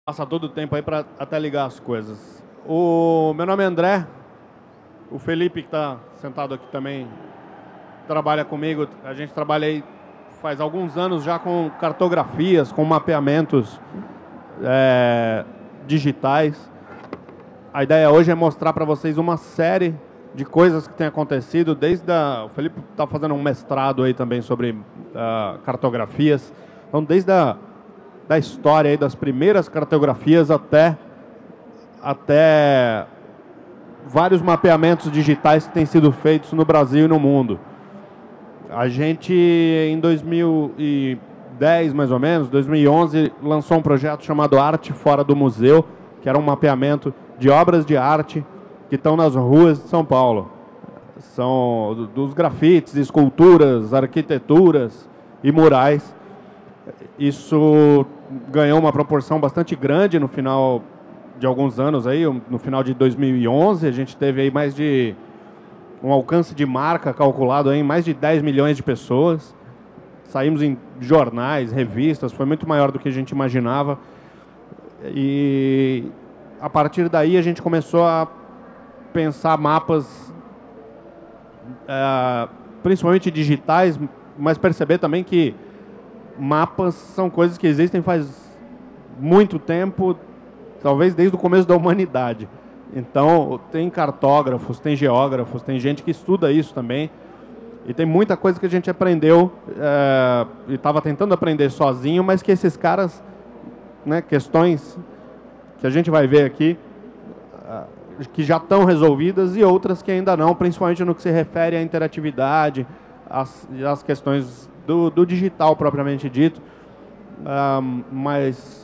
Passa todo o tempo aí para até ligar as coisas. O meu nome é André, o Felipe que está sentado aqui também trabalha comigo. A gente trabalha aí faz alguns anos já com cartografias, com mapeamentos digitais. A ideia hoje é mostrar para vocês uma série de coisas que tem acontecido o Felipe está fazendo um mestrado aí também sobre cartografias. Então, desde da história aí, das primeiras cartografias até vários mapeamentos digitais que têm sido feitos no Brasil e no mundo. A gente, em 2010, mais ou menos, 2011, lançou um projeto chamado Arte Fora do Museu, que era um mapeamento de obras de arte que estão nas ruas de São Paulo. São dos grafites, esculturas, arquiteturas e murais. Isso ganhou uma proporção bastante grande no final de alguns anos aí, no final de 2011, a gente teve aí um alcance de marca calculado aí em mais de 10 milhões de pessoas. Saímos em jornais, revistas, foi muito maior do que a gente imaginava. E a partir daí a gente começou a pensar mapas, principalmente digitais, mas perceber também que mapas são coisas que existem faz muito tempo, talvez desde o começo da humanidade. Então, tem cartógrafos, tem geógrafos, tem gente que estuda isso também. E tem muita coisa que a gente aprendeu e estava tentando aprender sozinho, mas que esses caras, né, questões que a gente vai ver aqui, que já estão resolvidas e outras que ainda não, principalmente no que se refere à interatividade, às questões do digital propriamente dito. Mas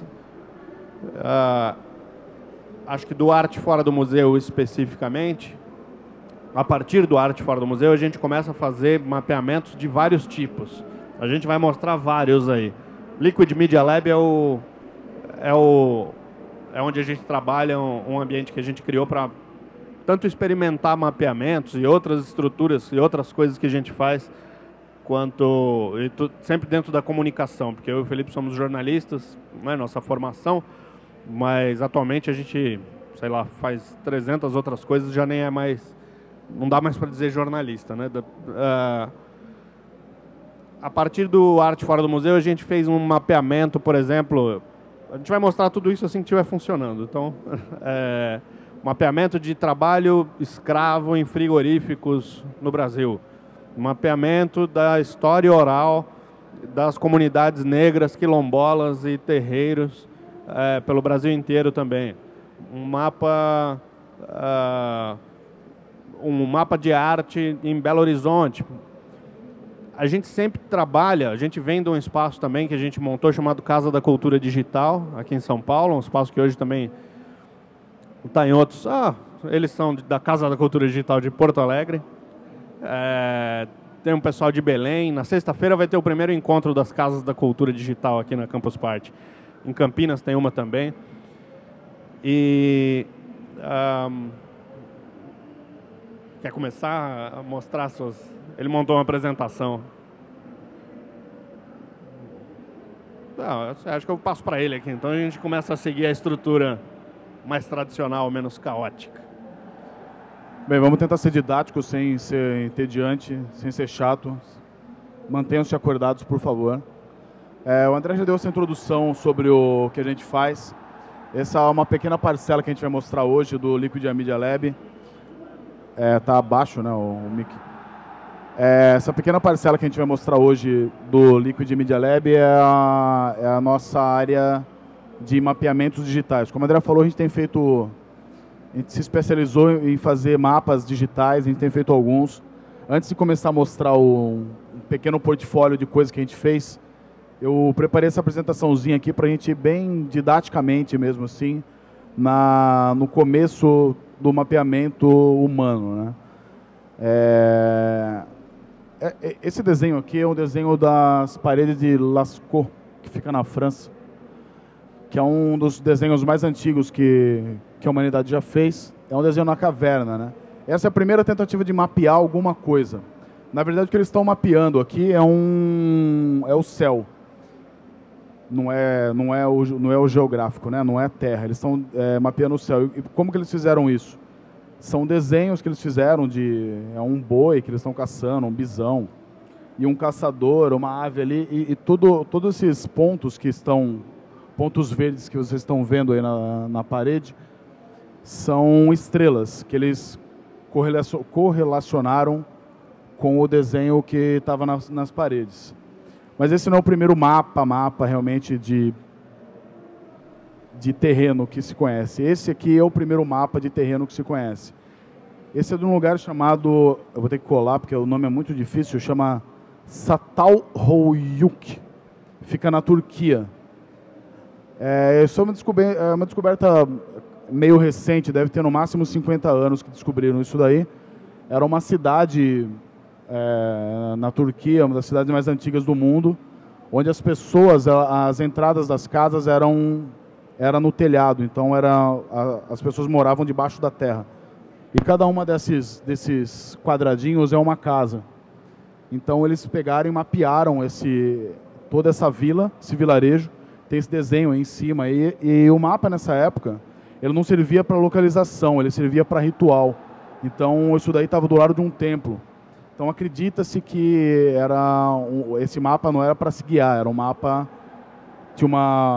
acho que do Arte Fora do Museu especificamente, a partir do Arte Fora do Museu a gente começa a fazer mapeamentos de vários tipos. A gente vai mostrar vários aí. Liquid Media Lab é onde a gente trabalha, um ambiente que a gente criou para tanto experimentar mapeamentos e outras estruturas e outras coisas que a gente faz, sempre dentro da comunicação, porque eu e o Felipe somos jornalistas, não é nossa formação, mas atualmente a gente, sei lá, faz 300 outras coisas, já nem é mais, não dá mais para dizer jornalista, né? A partir do Arte Fora do Museu a gente fez um mapeamento, por exemplo, a gente vai mostrar tudo isso assim que estiver funcionando. Então, mapeamento de trabalho escravo em frigoríficos no Brasil. Mapeamento da história oral das comunidades negras, quilombolas e terreiros pelo Brasil inteiro também. Um mapa de arte em Belo Horizonte. A gente sempre trabalha, a gente vem de um espaço também que a gente montou chamado Casa da Cultura Digital, aqui em São Paulo, um espaço que hoje também está em outros. Eles são da Casa da Cultura Digital de Porto Alegre. Tem um pessoal de Belém. Na sexta-feira vai ter o primeiro encontro das Casas da Cultura Digital aqui na Campus Party. Em Campinas tem uma também. E quer começar a mostrar suas... Ele montou uma apresentação. Acho que eu passo para ele aqui. Então a gente começa a seguir a estrutura mais tradicional, menos caótica. Bem, vamos tentar ser didáticos, sem ser entediante, sem ser chato. Mantenham-se acordados, por favor. O André já deu essa introdução sobre o que a gente faz. Essa é uma pequena parcela que a gente vai mostrar hoje do Liquid Media Lab. Tá abaixo, né, o mic. Essa pequena parcela que a gente vai mostrar hoje do Liquid Media Lab é a nossa área de mapeamentos digitais. Como o André falou, a gente se especializou em fazer mapas digitais, a gente tem feito alguns. Antes de começar a mostrar um pequeno portfólio de coisas que a gente fez, eu preparei essa apresentaçãozinha aqui para a gente ir bem didaticamente mesmo assim, no começo do mapeamento humano, né? Esse desenho aqui é um desenho das paredes de Lascaux, que fica na França, que é um dos desenhos mais antigos que a humanidade já fez. É um desenho na caverna, né? Essa é a primeira tentativa de mapear alguma coisa. Na verdade, o que eles estão mapeando aqui é o céu. não é o geográfico, né? Não é a terra, eles estão mapeando o céu. E como que eles fizeram isso? São desenhos que eles fizeram é um boi que eles estão caçando, um bisão, e um caçador, uma ave ali, e todos esses pontos pontos verdes que vocês estão vendo aí na parede, são estrelas que eles correlacionaram com o desenho que estava nas paredes. Mas esse não é o primeiro mapa realmente de terreno que se conhece. Esse aqui é o primeiro mapa de terreno que se conhece. Esse é de um lugar chamado, eu vou ter que colar porque o nome é muito difícil, chama Çatalhöyük. Fica na Turquia. Isso é uma descoberta meio recente, deve ter no máximo 50 anos que descobriram isso daí. Era uma cidade na Turquia, uma das cidades mais antigas do mundo, onde as pessoas, as entradas das casas era no telhado, então as pessoas moravam debaixo da terra. E cada uma desses quadradinhos é uma casa. Então eles pegaram e mapearam toda essa vila, esse vilarejo, tem esse desenho aí em cima. E o mapa nessa época, ele não servia para localização, ele servia para ritual. Então isso daí estava do lado de um templo. Então acredita-se que esse mapa não era para se guiar, era um mapa, tinha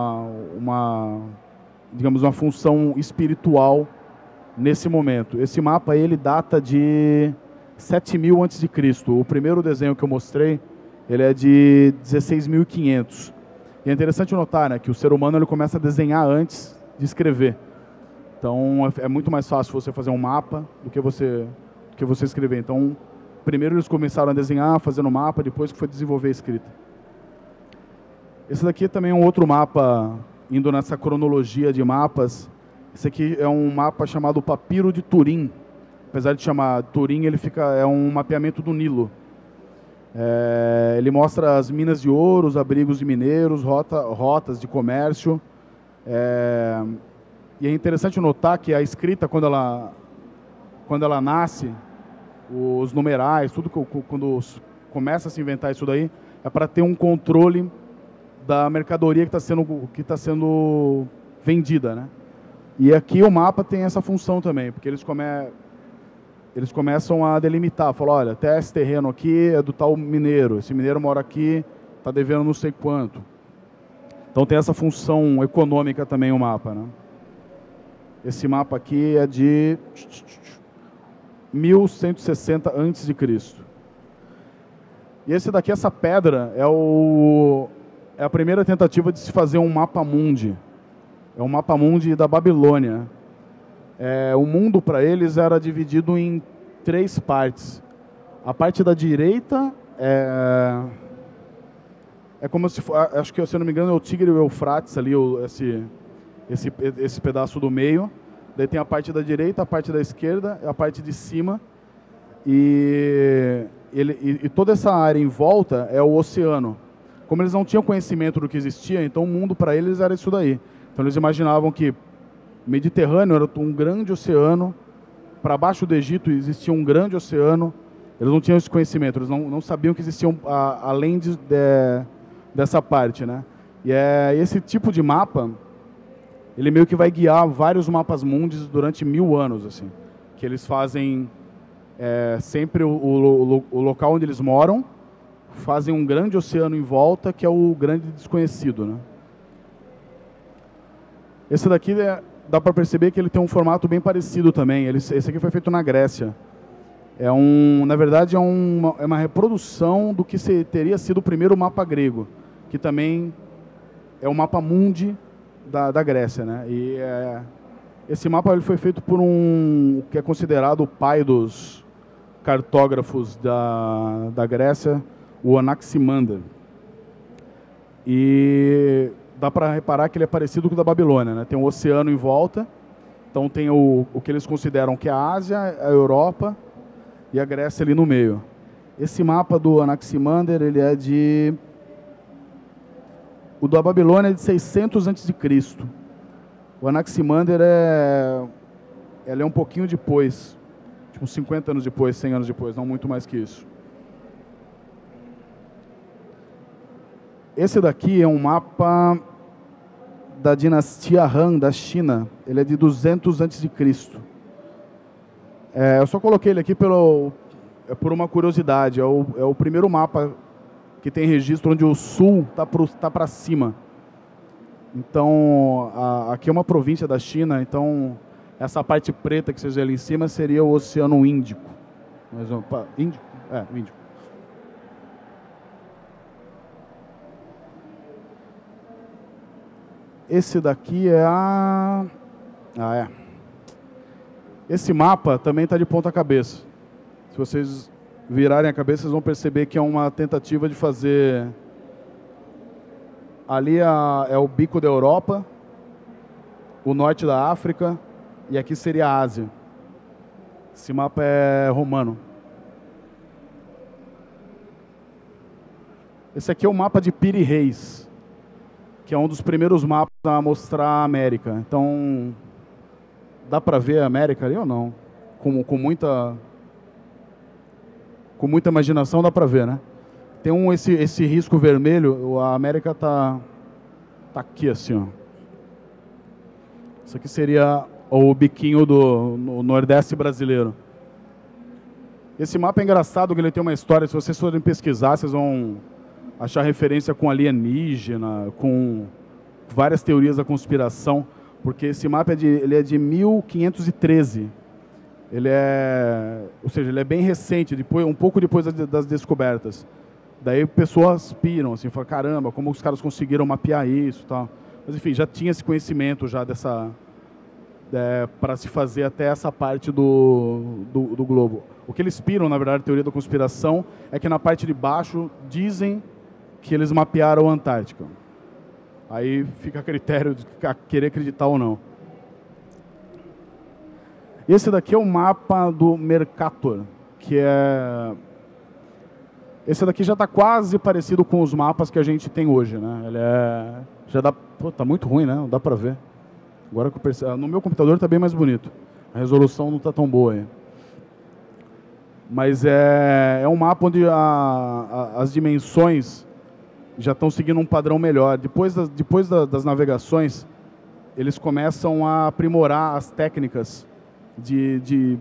digamos, uma função espiritual nesse momento. Esse mapa ele data de 7000 a.C. O primeiro desenho que eu mostrei, ele é de 16.500. E é interessante notar, né, que o ser humano ele começa a desenhar antes de escrever. Então é muito mais fácil você fazer um mapa do que você escrever. Então primeiro eles começaram a desenhar, fazendo mapa, depois que foi desenvolver a escrita. Esse daqui também é um outro mapa, indo nessa cronologia de mapas. Esse aqui é um mapa chamado Papiro de Turim. Apesar de chamar Turim, é um mapeamento do Nilo. Ele mostra as minas de ouro, os abrigos de mineiros, rotas de comércio. E é interessante notar que a escrita, quando ela nasce, os numerais, tudo quando começa a se inventar isso daí, é para ter um controle da mercadoria que está sendo vendida, né? E aqui o mapa tem essa função também, porque eles começam a delimitar, falam, olha, até esse terreno aqui é do tal mineiro, esse mineiro mora aqui, está devendo não sei quanto. Então tem essa função econômica também o mapa, né? Esse mapa aqui é de 1160 a.C. E esse daqui, essa pedra, é a primeira tentativa de se fazer um mapa mundi. É um mapa mundi da Babilônia. O mundo para eles era dividido em 3 partes. A parte da direita é como se acho que, se eu não me engano, é o Tigre e o Eufrates ali, esse pedaço do meio. Daí tem a parte da direita, a parte da esquerda, a parte de cima. E toda essa área em volta é o oceano. Como eles não tinham conhecimento do que existia, então o mundo para eles era isso daí. Então eles imaginavam que o Mediterrâneo era um grande oceano, para baixo do Egito existia um grande oceano. Eles não tinham esse conhecimento, eles não sabiam que existiam além dessa parte, né? E esse tipo de mapa, ele meio que vai guiar vários mapas mundis durante 1000 anos, assim, que eles fazem sempre o local onde eles moram, fazem um grande oceano em volta, que é o grande desconhecido, né? Esse daqui dá para perceber que ele tem um formato bem parecido também. Esse aqui foi feito na Grécia. Na verdade, é uma reprodução do que teria sido o primeiro mapa grego, que também é o mapa mundi da Grécia, né? E esse mapa ele foi feito por que é considerado o pai dos cartógrafos da Grécia, o Anaximander. E dá para reparar que ele é parecido com o da Babilônia, né? Tem um oceano em volta, então tem o que eles consideram que é a Ásia, a Europa e a Grécia ali no meio. Esse mapa do Anaximander, ele é o da Babilônia é de 600 a.C. O Anaximander ele é um pouquinho depois, tipo 50 anos depois, 100 anos depois, não muito mais que isso. Esse daqui é um mapa da dinastia Han da China. Ele é de 200 a.C. Eu só coloquei ele aqui por uma curiosidade. É o primeiro mapa que tem registro onde o sul tá para cima. Então, aqui é uma província da China, então essa parte preta que vocês veem ali em cima seria o Oceano Índico. Índico? O Índico. Esse daqui é Esse mapa também está de ponta cabeça. Se vocês virarem a cabeça, vocês vão perceber que é uma tentativa de fazer... Ali é o bico da Europa, o norte da África, e aqui seria a Ásia. Esse mapa é romano. Esse aqui é o mapa de Piri Reis, que é um dos primeiros mapas a mostrar a América. Então, dá para ver a América ali ou não? Com muita imaginação dá para ver, né? Tem esse risco vermelho, a América tá aqui assim, ó. Isso aqui seria o biquinho no Nordeste brasileiro. Esse mapa é engraçado, que ele tem uma história, se vocês forem pesquisar, vocês vão achar referência com alienígena, com várias teorias da conspiração, porque esse mapa ele é de 1513. Ou seja, ele é bem recente, um pouco depois das descobertas. Daí pessoas piram, assim, falam, caramba, como os caras conseguiram mapear isso e tal. Mas enfim, já tinha esse conhecimento já para se fazer até essa parte do globo. O que eles piram, na verdade, a teoria da conspiração, é que na parte de baixo dizem que eles mapearam a Antártica. Aí fica a critério de querer acreditar ou não. Esse daqui é o mapa do Mercator, que é... Esse daqui já está quase parecido com os mapas que a gente tem hoje, né? Ele já dá... Pô, tá muito ruim, né? Não dá para ver. Agora que eu percebo... No meu computador está bem mais bonito. A resolução não está tão boa aí. Mas é um mapa onde as dimensões já estão seguindo um padrão melhor. Depois das navegações, eles começam a aprimorar as técnicas de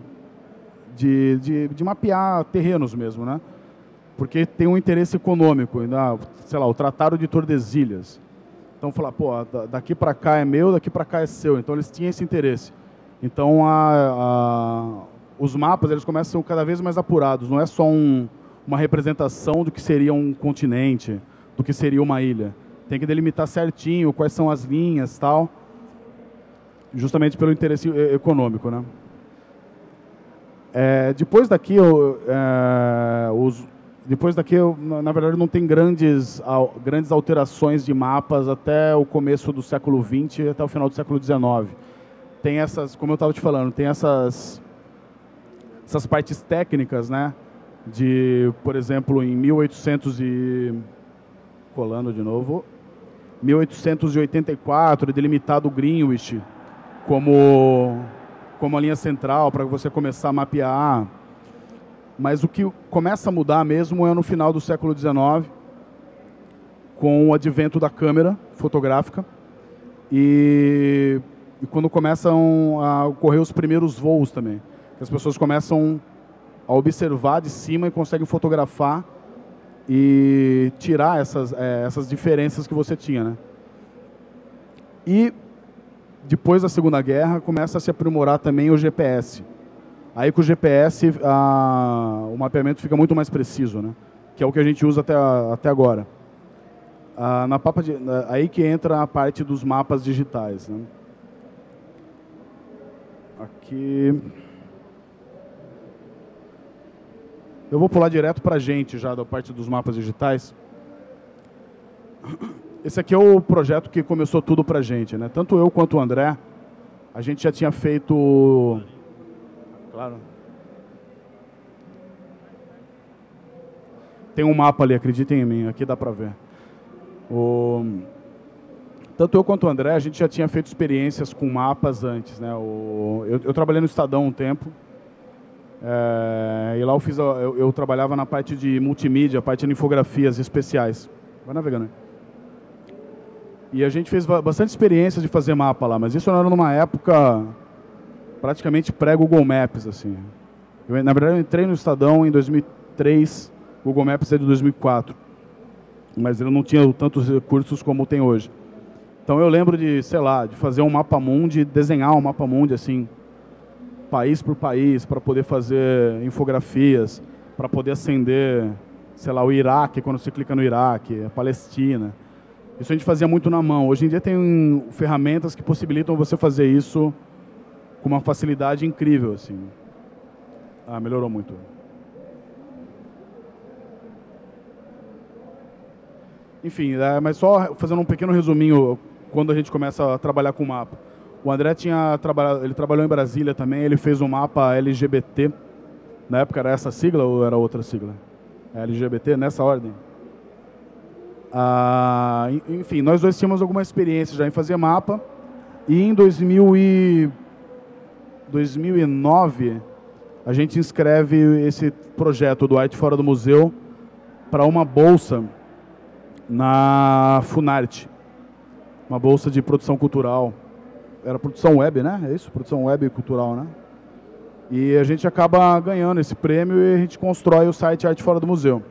mapear terrenos mesmo, né? Porque tem um interesse econômico, sei lá, o Tratado de Tordesilhas. Então, falar, pô, daqui para cá é meu, daqui para cá é seu. Então, eles tinham esse interesse. Então, os mapas eles começam cada vez mais apurados. Não é só uma representação do que seria um continente, do que seria uma ilha. Tem que delimitar certinho quais são as linhas e tal, justamente pelo interesse econômico, né? Depois daqui, na verdade, não tem grandes alterações de mapas até o começo do século XX, até o final do século XIX. Tem essas, como eu estava te falando, tem essas partes técnicas, né? Por exemplo, em 1884, delimitado o Greenwich como a linha central para você começar a mapear. Mas o que começa a mudar mesmo é no final do século XIX, com o advento da câmera fotográfica e quando começam a ocorrer os primeiros voos também. As pessoas começam a observar de cima e conseguem fotografar e tirar essas diferenças que você tinha, né? E depois da Segunda Guerra começa a se aprimorar também o GPS. Aí com o GPS o mapeamento fica muito mais preciso, né? Que é o que a gente usa até agora. Aí que entra a parte dos mapas digitais, né? Aqui... Eu vou pular direto para a gente já da parte dos mapas digitais. Esse aqui é o projeto que começou tudo para a gente, né? Tanto eu quanto o André, a gente já tinha feito... Claro. Tem um mapa ali, acreditem em mim, aqui dá para ver. Tanto eu quanto o André, a gente já tinha feito experiências com mapas antes, né? Eu trabalhei no Estadão um tempo. E lá eu trabalhava na parte de multimídia, parte de infografias especiais. Vai navegando aí. E a gente fez bastante experiência de fazer mapa lá, mas isso era numa época praticamente pré-Google Maps, assim. Na verdade, eu entrei no Estadão em 2003, o Google Maps é de 2004, mas ele não tinha tantos recursos como tem hoje. Então eu lembro de, sei lá, de fazer um mapa mundi, desenhar um mapa mundi, assim, país por país, para poder fazer infografias, para poder acender, sei lá, o Iraque, quando você clica no Iraque, a Palestina. Isso a gente fazia muito na mão. Hoje em dia tem ferramentas que possibilitam você fazer isso com uma facilidade incrível, assim. Ah, melhorou muito. Enfim, mas só fazendo um pequeno resuminho, quando a gente começa a trabalhar com o mapa. O André ele trabalhou em Brasília também, ele fez um mapa LGBT. Na época era essa sigla ou era outra sigla? LGBT, nessa ordem. Enfim, nós dois tínhamos alguma experiência já em fazer mapa. E em 2009, a gente inscreve esse projeto do Arte Fora do Museu para uma bolsa na Funarte. Uma bolsa de produção cultural. Era produção web, né? É isso? Produção web cultural, né? E a gente acaba ganhando esse prêmio e a gente constrói o site Arte Fora do Museu.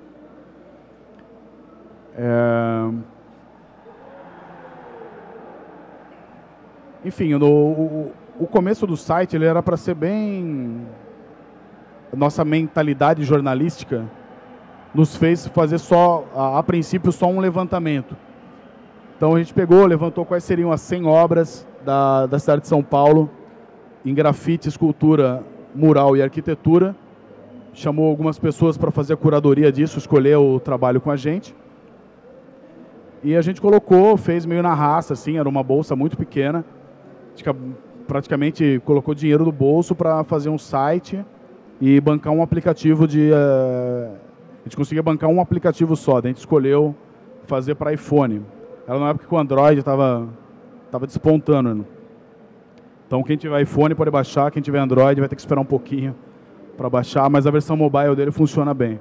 Enfim, o começo do site ele era para ser bem... Nossa mentalidade jornalística nos fez fazer a princípio, só um levantamento. Então a gente levantou quais seriam as 100 obras da cidade de São Paulo em grafite, escultura, mural e arquitetura. Chamou algumas pessoas para fazer a curadoria disso, escolher o trabalho com a gente. E a gente fez meio na raça, assim, era uma bolsa muito pequena. A gente praticamente colocou dinheiro do bolso para fazer um site e bancar um aplicativo a gente conseguia bancar um aplicativo só, daí a gente escolheu fazer para iPhone. Era na época que o Android estava despontando. Então quem tiver iPhone pode baixar, quem tiver Android vai ter que esperar um pouquinho para baixar, mas a versão mobile dele funciona bem.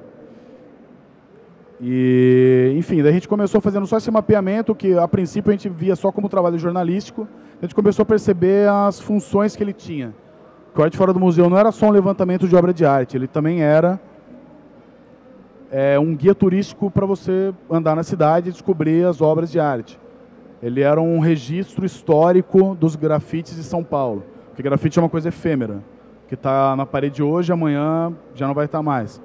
E, enfim, daí a gente começou fazendo só esse mapeamento, que a princípio a gente via só como trabalho jornalístico. A gente começou a perceber as funções que ele tinha. Que o Arte Fora do Museu não era só um levantamento de obra de arte, ele também era um guia turístico para você andar na cidade e descobrir as obras de arte. Ele era um registro histórico dos grafites de São Paulo. Porque grafite é uma coisa efêmera, que está na parede hoje, amanhã já não vai estar mais.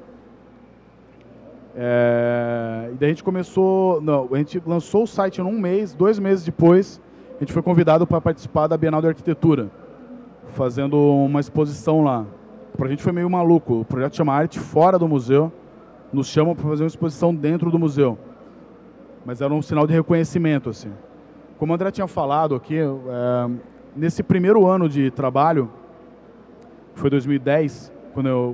E daí a gente lançou o site num mês, 2 meses depois, a gente foi convidado para participar da Bienal de Arquitetura, fazendo uma exposição lá. Para a gente foi meio maluco, o projeto chama Arte Fora do Museu, nos chamam para fazer uma exposição dentro do museu. Mas era um sinal de reconhecimento, assim. Como o André tinha falado aqui, nesse primeiro ano de trabalho, foi 2010, quando eu...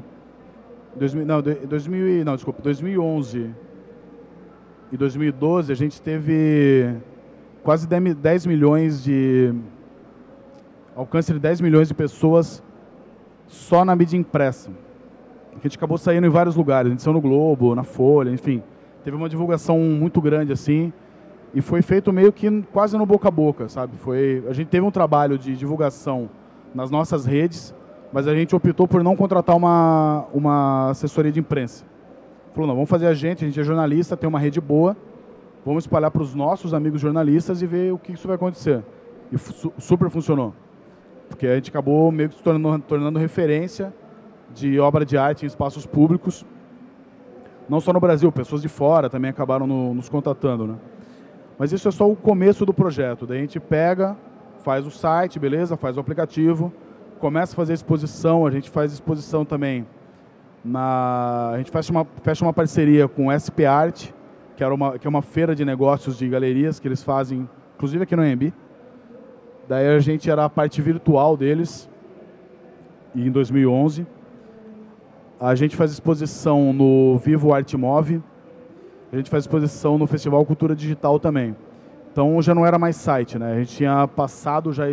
2011 e 2012, a gente teve quase 10 milhões de... alcance de 10 milhões de pessoas só na mídia impressa. A gente acabou saindo em vários lugares, a gente saiu no Globo, na Folha, enfim. Teve uma divulgação muito grande, assim, e foi feito meio que quase no boca a boca, sabe? A gente teve um trabalho de divulgação nas nossas redes, mas a gente optou por não contratar uma assessoria de imprensa. Falou, não, vamos fazer a gente é jornalista, tem uma rede boa, vamos espalhar para os nossos amigos jornalistas e ver o que isso vai acontecer. E super funcionou. Porque a gente acabou meio que se tornando referência de obra de arte em espaços públicos. Não só no Brasil, pessoas de fora também acabaram nos contatando, né? Mas isso é só o começo do projeto. Daí a gente faz o site, beleza, faz o aplicativo, começa a fazer exposição, a gente faz exposição também. A gente fecha uma parceria com o SP Art, que é uma feira de negócios de galerias que eles fazem, inclusive aqui no AMB. Daí a gente era a parte virtual deles, e em 2011. A gente faz exposição no Vivo Arte Move, a gente faz exposição no Festival Cultura Digital também. Então já não era mais site, né? A gente tinha passado já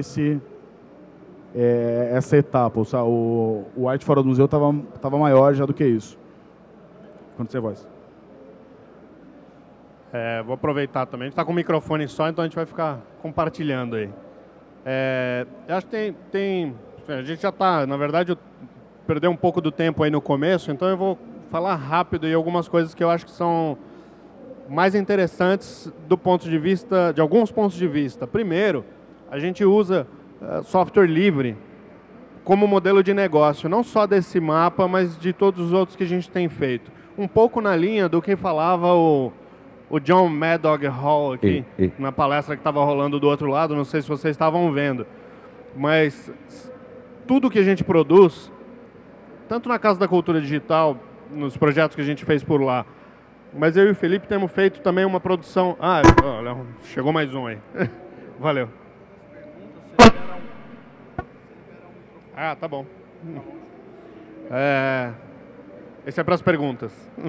essa etapa. O Arte Fora do Museu estava maior já do que isso. Quando você voz. Vou aproveitar também. A gente está com o microfone só, então a gente vai ficar compartilhando aí. Eu acho que a gente já está, na verdade, perdeu um pouco do tempo aí no começo, então eu vou falar rápido aí algumas coisas que eu acho que são mais interessantes do ponto de vista, de alguns pontos de vista. Primeiro, a gente usa software livre como modelo de negócio, não só desse mapa, mas de todos os outros que a gente tem feito. Um pouco na linha do que falava o John Madog Hall aqui, na palestra que estava rolando do outro lado, não sei se vocês estavam vendo. Mas tudo que a gente produz, tanto na Casa da Cultura Digital, nos projetos que a gente fez por lá, mas eu e o Felipe temos feito também uma produção... olha, chegou mais um aí. Valeu. Tá bom. Esse é para as perguntas.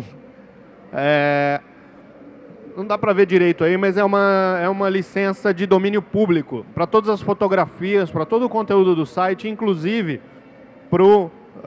Não dá para ver direito aí, mas é uma licença de domínio público para todas as fotografias, para todo o conteúdo do site, inclusive para o...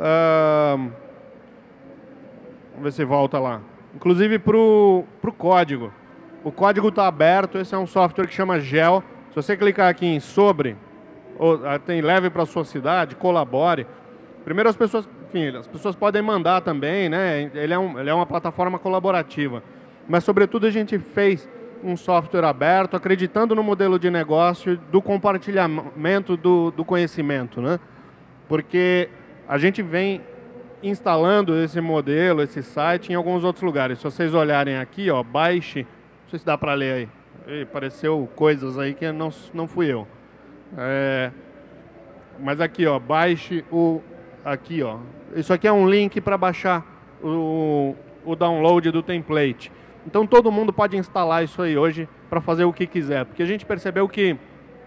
vamos ver se volta lá. Inclusive para o código. O código está aberto, esse é um software que chama GEL. Se você clicar aqui em sobre, leve para a sua cidade, colabore. Primeiro as pessoas podem mandar também, né? Ele é uma plataforma colaborativa. Mas, sobretudo, a gente fez um software aberto, acreditando no modelo de negócio do compartilhamento do conhecimento, né? Porque a gente vem instalando esse modelo, esse site, em alguns outros lugares. Se vocês olharem aqui, baixe, não sei se dá para ler aí, apareceu coisas aí que não fui eu. Mas aqui, baixe aqui, isso aqui é um link para baixar o download do template. Então todo mundo pode instalar isso aí hoje para fazer o que quiser, porque a gente percebeu que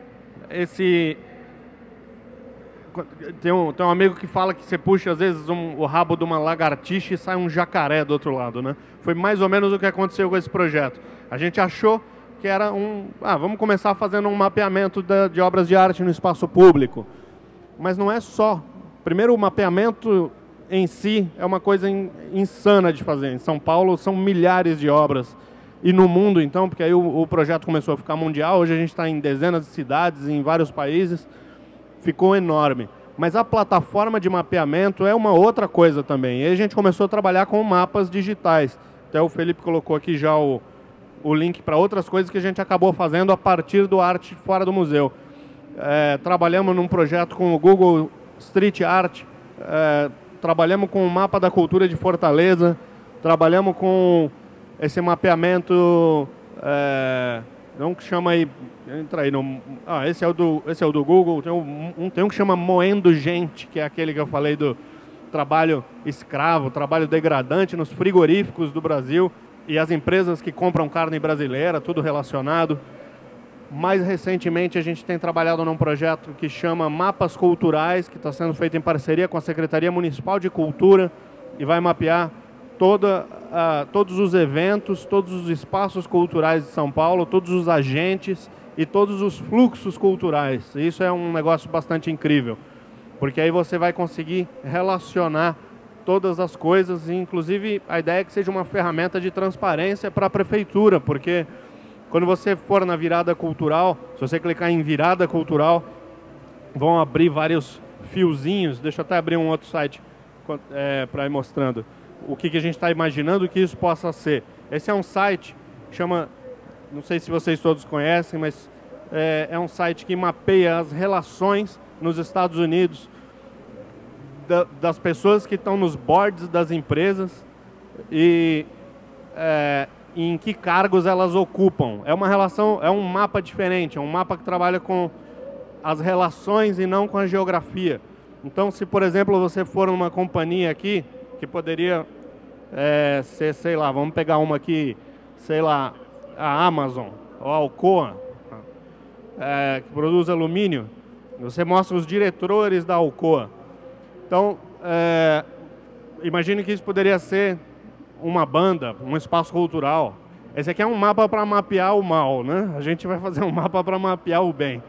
tem um amigo que fala que você puxa às vezes o rabo de uma lagartixa e sai um jacaré do outro lado, né? Foi mais ou menos o que aconteceu com esse projeto. A gente achou que era vamos começar fazendo um mapeamento de obras de arte no espaço público. Mas não é só. Primeiro, o mapeamento em si é uma coisa insana de fazer. Em São Paulo são milhares de obras. E no mundo, então, porque aí o projeto começou a ficar mundial, hoje a gente está em dezenas de cidades, em vários países, ficou enorme. Mas a plataforma de mapeamento é uma outra coisa também. E aí a gente começou a trabalhar com mapas digitais. Até o Felipe colocou aqui já o link para outras coisas que a gente acabou fazendo a partir do Arte Fora do Museu. Trabalhamos num projeto com o Google Street Art, trabalhamos com o Mapa da Cultura de Fortaleza, trabalhamos com esse mapeamento, não que chama aí, entra aí, esse é o do Google, tem um que chama Moendo Gente, que é aquele que eu falei do trabalho escravo, trabalho degradante nos frigoríficos do Brasil e as empresas que compram carne brasileira, tudo relacionado. Mais recentemente, a gente tem trabalhado num projeto que chama Mapas Culturais, que está sendo feito em parceria com a Secretaria Municipal de Cultura e vai mapear todos os eventos, todos os espaços culturais de São Paulo, todos os agentes e todos os fluxos culturais. Isso é um negócio bastante incrível, porque aí você vai conseguir relacionar todas as coisas, e inclusive a ideia é que seja uma ferramenta de transparência para a prefeitura, porque quando você for na virada cultural, se você clicar em virada cultural, vão abrir vários fiozinhos. Deixa eu até abrir um outro site para ir mostrando o que a gente está imaginando que isso possa ser. Esse é um site que chama, não sei se vocês todos conhecem, mas é um site que mapeia as relações nos Estados Unidos das pessoas que estão nos boards das empresas e em que cargos elas ocupam. É uma relação, é um mapa diferente, é um mapa que trabalha com as relações e não com a geografia. Então, se, por exemplo, você for numa companhia aqui, que poderia ser, sei lá, vamos pegar uma aqui, sei lá, a Amazon, ou a Alcoa, que produz alumínio, você mostra os diretores da Alcoa. Então, imagine que isso poderia ser uma banda, um espaço cultural. Esse aqui é um mapa para mapear o mal, né? A gente vai fazer um mapa para mapear o bem.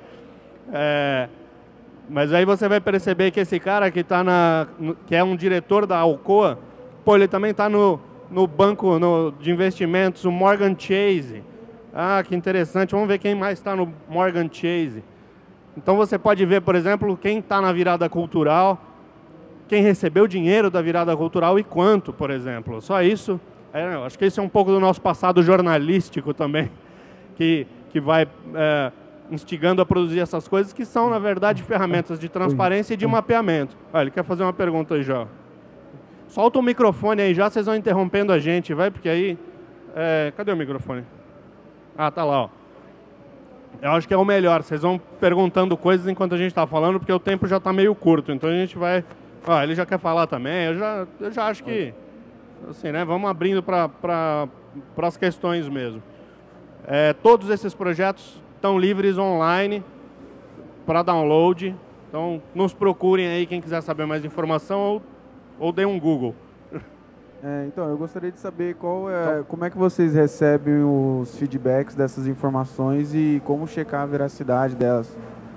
Mas aí você vai perceber que esse cara que é um diretor da Alcoa, ele também está no banco de investimentos, o Morgan Chase. Ah, que interessante, vamos ver quem mais está no Morgan Chase. Então você pode ver, por exemplo, quem está na virada cultural, quem recebeu dinheiro da virada cultural e quanto, por exemplo. Só isso, acho que esse é um pouco do nosso passado jornalístico também, que vai instigando a produzir essas coisas, que são, na verdade, ferramentas de transparência e de mapeamento. Ah, ele quer fazer uma pergunta aí já. Solta o microfone aí já, vocês vão interrompendo a gente, vai, porque aí... cadê o microfone? Ah, tá lá, ó. Eu acho que é o melhor, vocês vão perguntando coisas enquanto a gente está falando, porque o tempo já está meio curto, então a gente vai... Ah, ele já quer falar também, eu já acho que... Assim, né, vamos abrindo para as questões mesmo. Todos esses projetos estão livres online para download, então nos procurem aí quem quiser saber mais informação ou dê um Google. Então, eu gostaria de saber como é que vocês recebem os feedbacks dessas informações e como checar a veracidade delas.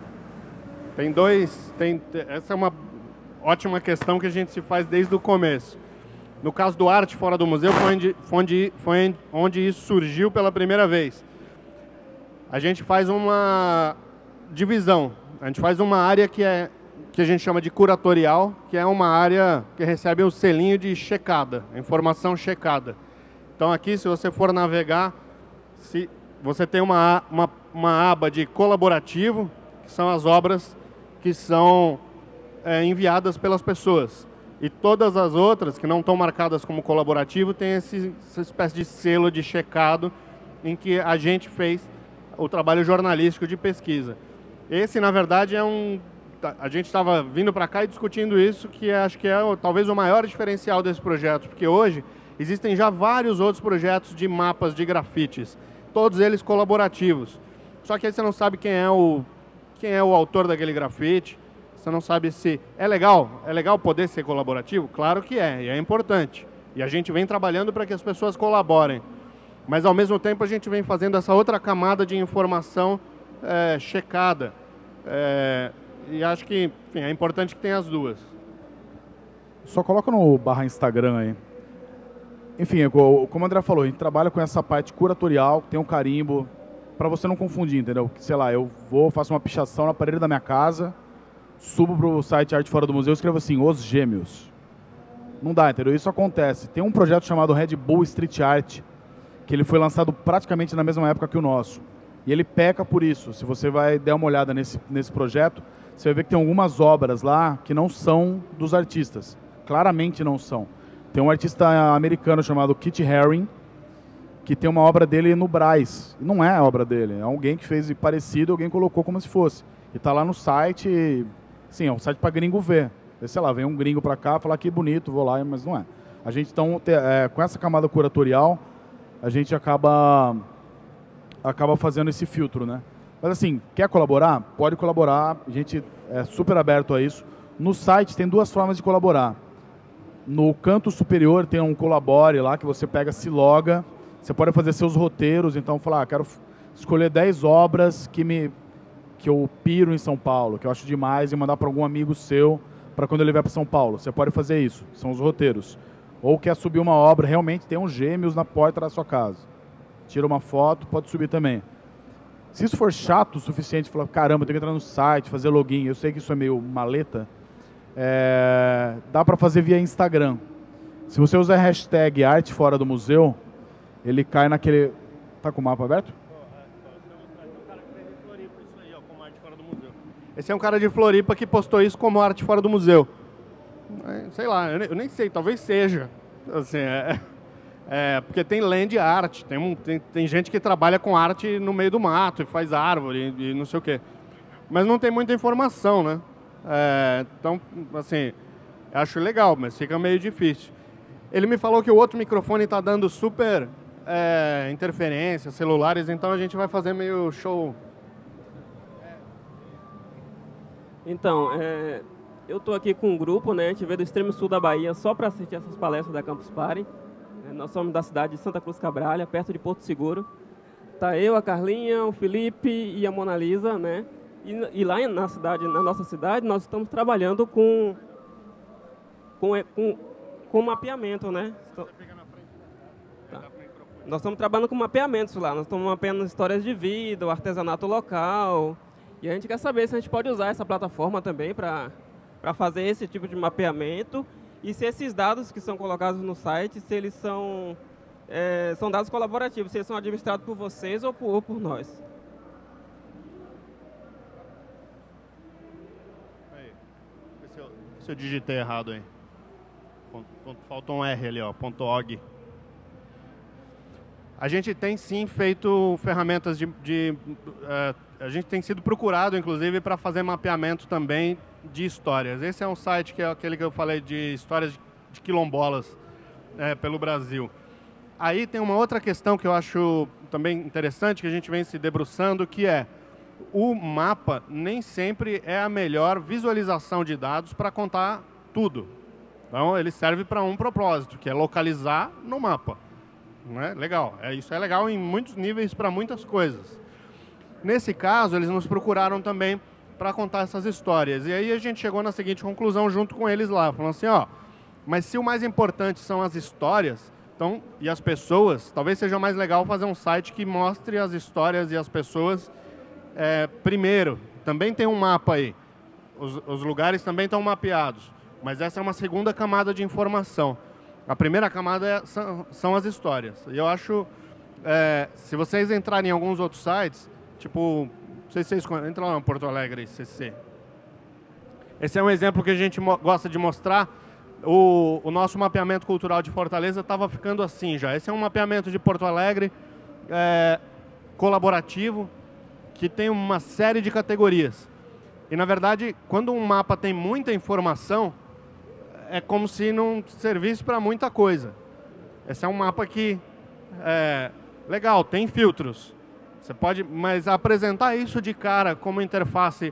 Essa é uma ótima questão que a gente se faz desde o começo. No caso do Arte Fora do Museu, foi onde isso surgiu pela primeira vez. A gente faz uma divisão, a gente faz uma área que a gente chama de curatorial, que é uma área que recebe o selinho de checada, informação checada. Então aqui, se você for navegar, você tem uma aba de colaborativo, que são as obras que são enviadas pelas pessoas. E todas as outras, que não estão marcadas como colaborativo, tem essa espécie de selo de checado em que a gente fez o trabalho jornalístico de pesquisa. Esse, na verdade, a gente estava vindo para cá e discutindo isso, que acho que é talvez o maior diferencial desse projeto, porque hoje existem já vários outros projetos de mapas de grafites, todos eles colaborativos. Só que aí você não sabe quem é o autor daquele grafite, você não sabe se é legal poder ser colaborativo? Claro que é, e é importante. E a gente vem trabalhando para que as pessoas colaborem. Mas, ao mesmo tempo, a gente vem fazendo essa outra camada de informação checada. E acho que, enfim, é importante que tenha as duas. Só coloca no /Instagram aí. Enfim, como o André falou, a gente trabalha com essa parte curatorial, tem um carimbo, para você não confundir, entendeu? Sei lá, eu faço uma pichação na parede da minha casa, subo pro site Arte Fora do Museu e escrevo assim, Os Gêmeos. Não dá, entendeu? Isso acontece. Tem um projeto chamado Red Bull Street Art, que ele foi lançado praticamente na mesma época que o nosso. E ele peca por isso. Se você vai dar uma olhada nesse projeto, você vai ver que tem algumas obras lá que não são dos artistas. Claramente não são. Tem um artista americano chamado Kit Haring, que tem uma obra dele no Brás. E não é a obra dele, é alguém que fez parecido, alguém colocou como se fosse. E está lá no site, sim, é um site para gringo ver. Sei lá, vem um gringo para cá, falar que bonito, vou lá, mas não é. A gente, então, com essa camada curatorial, a gente acaba fazendo esse filtro, né? Mas assim, quer colaborar? Pode colaborar, a gente é super aberto a isso. No site tem duas formas de colaborar. No canto superior tem um colabore lá, que você pega, se loga, você pode fazer seus roteiros, então falar, quero escolher 10 obras que eu piro em São Paulo, que eu acho demais, e mandar para algum amigo seu, para quando ele vier para São Paulo. Você pode fazer isso, são os roteiros. Ou quer subir uma obra, realmente tem uns gêmeos na porta da sua casa. Tira uma foto, pode subir também. Se isso for chato o suficiente, falar, caramba, eu tenho que entrar no site, fazer login, eu sei que isso é meio maleta, dá para fazer via Instagram. Se você usar a hashtag Arte Fora do Museu, ele cai naquele... Tá com o mapa aberto? Esse é um cara de Floripa que postou isso como Arte Fora do Museu. Sei lá, eu nem sei, talvez seja. Assim, porque tem land art, tem gente que trabalha com arte no meio do mato e faz árvore e não sei o quê. Mas não tem muita informação, né? Então, assim, acho legal, mas fica meio difícil. Ele me falou que o outro microfone está dando super interferência, celulares, então a gente vai fazer meio show. Então, eu estou aqui com um grupo, né? A gente veio do extremo sul da Bahia só para assistir essas palestras da Campus Party. Nós somos da cidade de Santa Cruz Cabralha, perto de Porto Seguro. Tá eu, a Carlinha, o Felipe e a Mona Lisa, né? E lá na nossa cidade, nós estamos trabalhando com mapeamento, né? nós estamos trabalhando com mapeamentos lá, nós estamos mapeando histórias de vida, o artesanato local, e a gente quer saber se a gente pode usar essa plataforma também para fazer esse tipo de mapeamento, e se esses dados que são colocados no site, se eles são dados colaborativos, se eles são administrados por vocês ou por nós. Se eu digitei errado aí. Faltou um R ali, ó, .org. A gente tem sim feito ferramentas a gente tem sido procurado, inclusive, para fazer mapeamento também de histórias. Esse é um site que é aquele que eu falei de histórias de quilombolas pelo Brasil. Aí tem uma outra questão que eu acho também interessante, que a gente vem se debruçando, que é o mapa nem sempre é a melhor visualização de dados para contar tudo. Então, ele serve para um propósito, que é localizar no mapa. Não é? Legal. Isso é legal em muitos níveis para muitas coisas. Nesse caso, eles nos procuraram também para contar essas histórias. E aí a gente chegou na seguinte conclusão junto com eles lá, falando assim, ó, mas se o mais importante são as histórias, então, e as pessoas, talvez seja mais legal fazer um site que mostre as histórias e as pessoas primeiro. Também tem um mapa aí. Os lugares também estão mapeados. Mas essa é uma segunda camada de informação. A primeira camada são as histórias. E eu acho, se vocês entrarem em alguns outros sites, tipo, não sei se vocês conhecem, entra lá no Porto Alegre CC. Esse é um exemplo que a gente gosta de mostrar. O nosso mapeamento cultural de Fortaleza estava ficando assim já. Esse é um mapeamento de Porto Alegre colaborativo, que tem uma série de categorias. E, na verdade, quando um mapa tem muita informação, é como se não servisse para muita coisa. Esse é um mapa que legal, tem filtros. Você pode, mas apresentar isso de cara como interface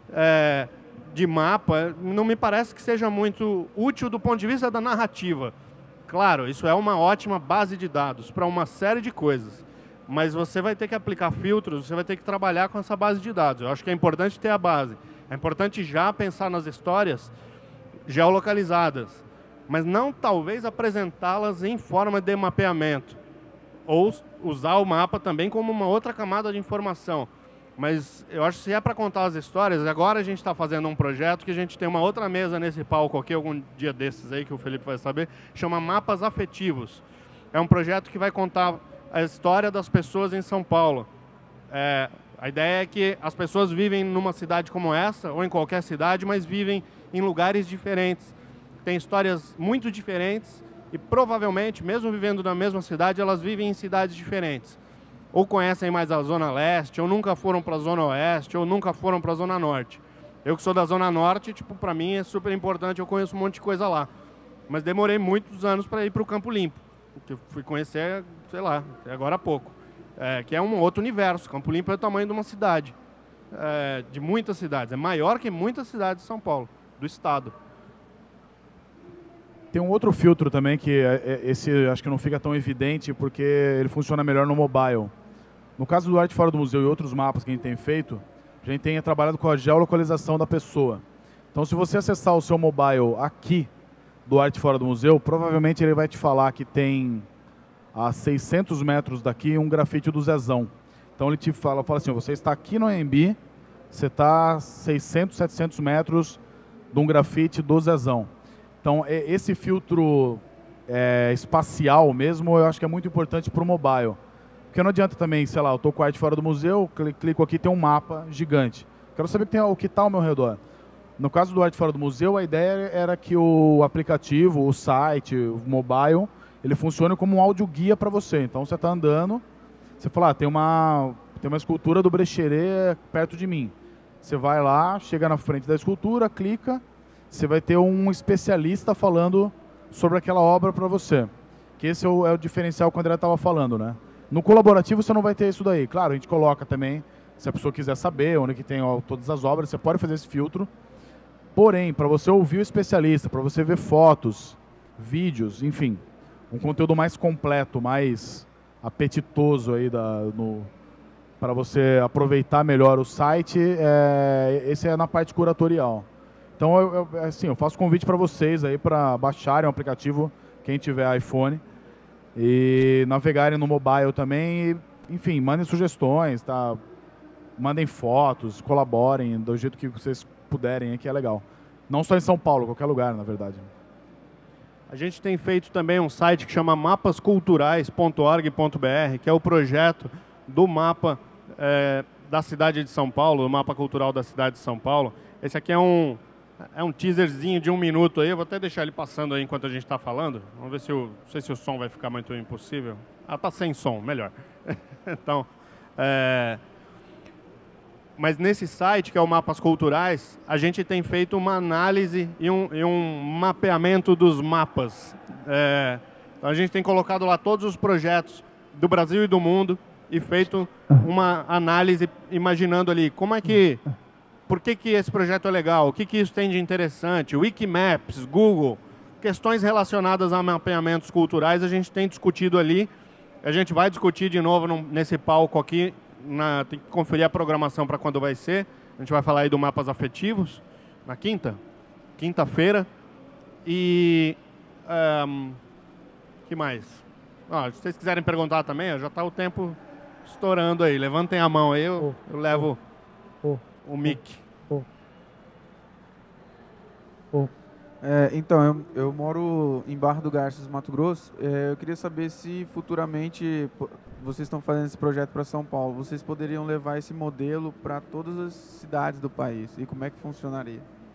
de mapa não me parece que seja muito útil do ponto de vista da narrativa. Claro, isso é uma ótima base de dados para uma série de coisas. Mas você vai ter que aplicar filtros, você vai ter que trabalhar com essa base de dados. Eu acho que é importante ter a base. É importante já pensar nas histórias geolocalizadas, mas não talvez apresentá-las em forma de mapeamento. Ou usar o mapa também como uma outra camada de informação. Mas eu acho que se é para contar as histórias, agora a gente está fazendo um projeto que a gente tem uma outra mesa nesse palco aqui, algum dia desses aí que o Felipe vai saber, chama Mapas Afetivos. É um projeto que vai contar a história das pessoas em São Paulo. A ideia é que as pessoas vivem numa cidade como essa, ou em qualquer cidade, mas vivem em lugares diferentes. Tem histórias muito diferentes e provavelmente, mesmo vivendo na mesma cidade, elas vivem em cidades diferentes. Ou conhecem mais a Zona Leste, ou nunca foram para a Zona Oeste, ou nunca foram para a Zona Norte. Eu que sou da Zona Norte, tipo, para mim é super importante, eu conheço um monte de coisa lá. Mas demorei muitos anos para ir para o Campo Limpo. Que eu fui conhecer, sei lá, agora há pouco. Que é um outro universo. Campo Limpo é o tamanho de uma cidade. De muitas cidades. É maior que muitas cidades de São Paulo, do estado. Tem um outro filtro também, que esse acho que não fica tão evidente, porque ele funciona melhor no mobile. No caso do Arte Fora do Museu e outros mapas que a gente tem feito, a gente tem trabalhado com a geolocalização da pessoa. Então, se você acessar o seu mobile aqui, do Arte Fora do Museu, provavelmente ele vai te falar que tem a 600 metros daqui um grafite do Zezão. Então ele te fala assim, você está aqui no AMB, você está a 600, 700 metros de um grafite do Zezão. Então esse filtro espacial mesmo, eu acho que é muito importante para o mobile. Porque não adianta também, sei lá, eu estou com a Arte Fora do Museu, clico aqui, tem um mapa gigante. Quero saber o que está ao meu redor. No caso do Arte Fora do Museu, a ideia era que o aplicativo, o site, o mobile, ele funcione como um audioguia para você. Então, você está andando, você fala, tem uma escultura do Brecheret perto de mim. Você vai lá, chega na frente da escultura, clica, você vai ter um especialista falando sobre aquela obra para você. Que esse é o diferencial que o André estava falando, né? No colaborativo, você não vai ter isso daí. Claro, a gente coloca também, se a pessoa quiser saber onde que tem todas as obras, você pode fazer esse filtro. Porém, para você ouvir o especialista, para você ver fotos, vídeos, enfim, um conteúdo mais completo, mais apetitoso aí para você aproveitar melhor o site, esse é na parte curatorial. Então, eu faço convite para vocês aí para baixarem o aplicativo, quem tiver iPhone, e navegarem no mobile também. E, enfim, mandem sugestões, tá? Mandem fotos, colaborem do jeito que vocês puderem, que é legal. Não só em São Paulo, qualquer lugar, na verdade. A gente tem feito também um site que chama mapasculturais.org.br, que é o projeto do mapa da cidade de São Paulo, o mapa cultural da cidade de São Paulo. Esse aqui é um teaserzinho de 1 minuto aí, eu vou até deixar ele passando aí enquanto a gente está falando. Vamos ver se não sei se o som vai ficar muito impossível. Ah, tá sem som, melhor. Então, mas nesse site, que é o Mapas Culturais, a gente tem feito uma análise e um mapeamento dos mapas. Então a gente tem colocado lá todos os projetos do Brasil e do mundo e feito uma análise imaginando ali por que esse projeto é legal, o que isso tem de interessante, Wikimaps, Google, questões relacionadas a mapeamentos culturais a gente tem discutido ali. A gente vai discutir de novo nesse palco aqui, tem que conferir a programação para quando vai ser. A gente vai falar aí do Mapas Afetivos, na quinta-feira. E que mais? Se vocês quiserem perguntar também, já está o tempo estourando aí. Levantem a mão aí, eu levo o mic. Então, eu moro em Barra do Garças, Mato Grosso. Eu queria saber se futuramente vocês estão fazendo esse projeto para São Paulo. Vocês poderiam levar esse modelo para todas as cidades do país? E como é que funcionaria?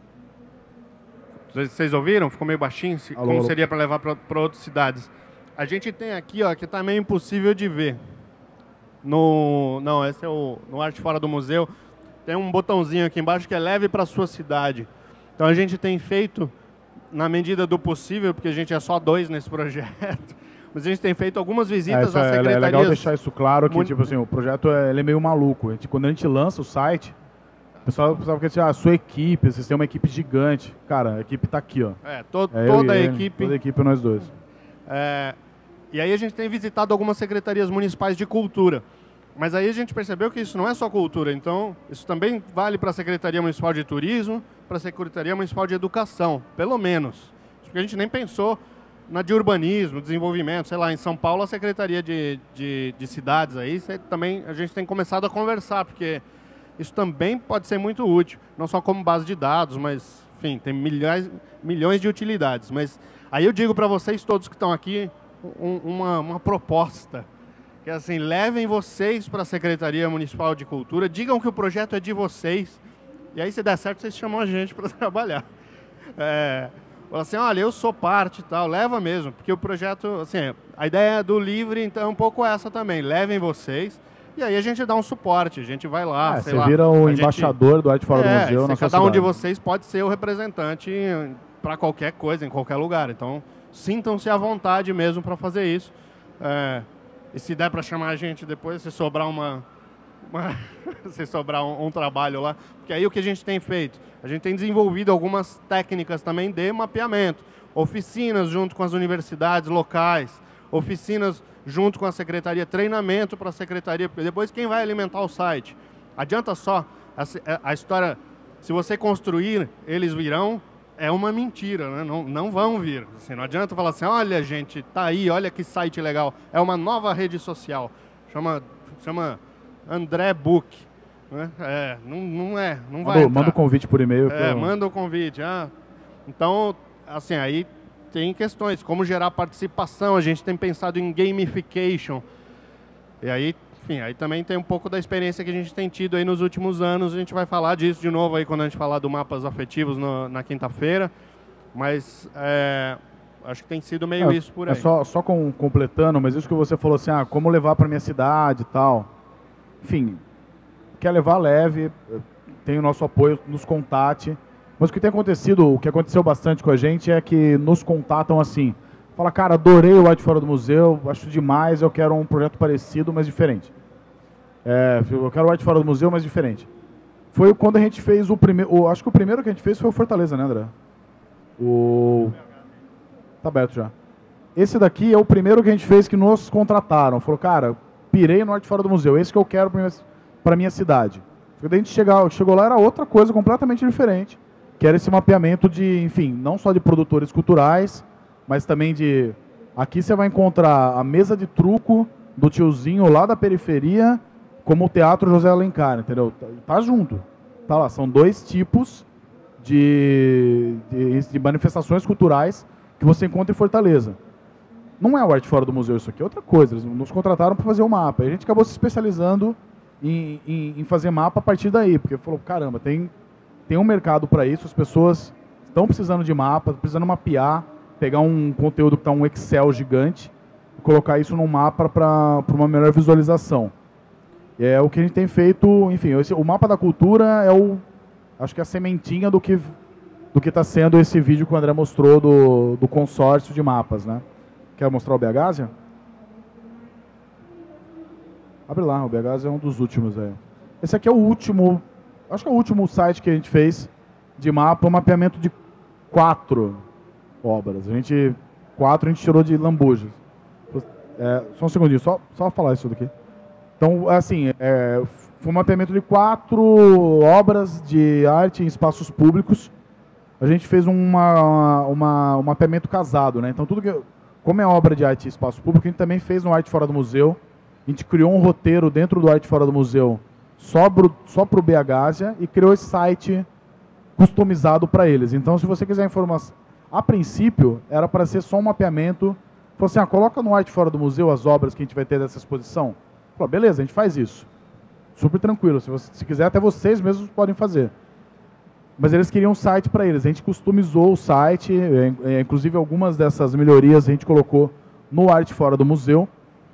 Vocês ouviram? Ficou meio baixinho? Como seria para levar para outras cidades? A gente tem aqui, que está meio impossível de ver. Não, esse é no Arte Fora do Museu. Tem um botãozinho aqui embaixo que é leve para a sua cidade. Então a gente tem feito, na medida do possível, porque a gente é só 2 nesse projeto, mas a gente tem feito algumas visitas às secretarias. É legal deixar isso claro, que tipo assim, o projeto ele é meio maluco. Quando a gente lança o site, o pessoal quer dizer, a sua equipe, vocês têm uma equipe gigante. Cara, a equipe está aqui, ó. Toda a equipe. Toda a equipe, nós dois. E aí a gente tem visitado algumas secretarias municipais de cultura. Mas aí a gente percebeu que isso não é só cultura, então isso também vale para a Secretaria Municipal de Turismo, para a Secretaria Municipal de Educação, pelo menos. Porque a gente nem pensou na de urbanismo, desenvolvimento, sei lá, em São Paulo a Secretaria de Cidades aí, também a gente tem começado a conversar, porque isso também pode ser muito útil, não só como base de dados, mas, enfim, tem milhões de utilidades. Mas aí eu digo para vocês todos que estão aqui uma proposta. Que assim, levem vocês para a Secretaria Municipal de Cultura, digam que o projeto é de vocês, e aí se der certo, vocês chamam a gente para trabalhar. Fala assim, olha, eu sou parte e tal, leva mesmo, porque o projeto, assim, a ideia do Livre, então, é um pouco essa também, levem vocês, e aí a gente dá um suporte, a gente vai lá, sei lá. Você vira o embaixador do Arte Fora do Museu na sua cada um cidade. de vocês pode ser o representante para qualquer coisa, em qualquer lugar, então sintam-se à vontade mesmo para fazer isso. E se der para chamar a gente depois, se sobrar se sobrar um trabalho lá, porque aí o que a gente tem feito? A gente tem desenvolvido algumas técnicas também de mapeamento, oficinas junto com as universidades locais, oficinas junto com a secretaria, treinamento para a secretaria, porque depois quem vai alimentar o site? Adianta só, a história, se você construir, eles virão, é uma mentira, né? Não vão vir. Assim, não adianta falar assim, olha gente, tá aí, olha que site legal. É uma nova rede social, chama André Book. Né? Não vai entrar. Manda o convite por e-mail. Manda o convite. Então, assim, aí tem questões, como gerar participação, a gente tem pensado em gamification. E aí, enfim, aí também tem um pouco da experiência que a gente tem tido aí nos últimos anos. A gente vai falar disso de novo aí quando a gente falar do Mapas Afetivos na quinta-feira. Mas acho que tem sido meio isso por aí. Só completando, mas isso que você falou assim, como levar para minha cidade e tal. Enfim, quer levar, leve, tem o nosso apoio, nos contate. Mas o que tem acontecido, o que aconteceu bastante com a gente é que nos contatam assim. Fala, cara, adorei o Arte Fora do Museu, acho demais, eu quero um projeto parecido, mas diferente. Eu quero o Arte Fora do Museu, mas diferente. Foi quando a gente fez o primeiro, acho que o primeiro que a gente fez foi o Fortaleza, né, André? Tá aberto já. Esse daqui é o primeiro que a gente fez que nos contrataram. Falou, cara, pirei no Arte Fora do Museu, esse que eu quero para minha cidade. Quando a gente chegou lá, era outra coisa completamente diferente, que era esse mapeamento de, enfim, não só de produtores culturais, mas também de Aqui você vai encontrar a mesa de truco do tiozinho lá da periferia, como o Teatro José Alencar, entendeu? Tá junto. Tá lá, são dois tipos de manifestações culturais que você encontra em Fortaleza. Não é o Arte Fora do Museu isso aqui, é outra coisa. Eles nos contrataram para fazer o mapa. E a gente acabou se especializando em fazer mapa a partir daí, porque falou, caramba, tem um mercado para isso, as pessoas estão precisando de mapa, precisando mapear, pegar um conteúdo que está um Excel gigante e colocar isso num mapa para uma melhor visualização. E é o que a gente tem feito, enfim, o mapa da cultura é acho que é a sementinha do que está sendo esse vídeo que o André mostrou do consórcio de mapas, né? Quer mostrar o BHásia? Abre lá, o BHásia é um dos últimos aí. Esse aqui é o último, acho que é o último site que a gente fez de mapa, um mapeamento de 4 obras. A gente tirou de lambujas. Só um segundinho, só falar isso daqui. Então, assim, foi um mapeamento de 4 obras de arte em espaços públicos. A gente fez um mapeamento casado, né? Então, como é obra de arte em espaço público, a gente também fez no Arte Fora do Museu. A gente criou um roteiro dentro do Arte Fora do Museu só para o BHásia e criou esse site customizado para eles. Então, se você quiser informação... A princípio, era para ser só um mapeamento. Falou assim, coloca no Arte Fora do Museu as obras que a gente vai ter dessa exposição. Falou, beleza, a gente faz isso. Super tranquilo. Se quiser, até vocês mesmos podem fazer. Mas eles queriam um site para eles. A gente customizou o site, inclusive algumas dessas melhorias a gente colocou no Arte Fora do Museu.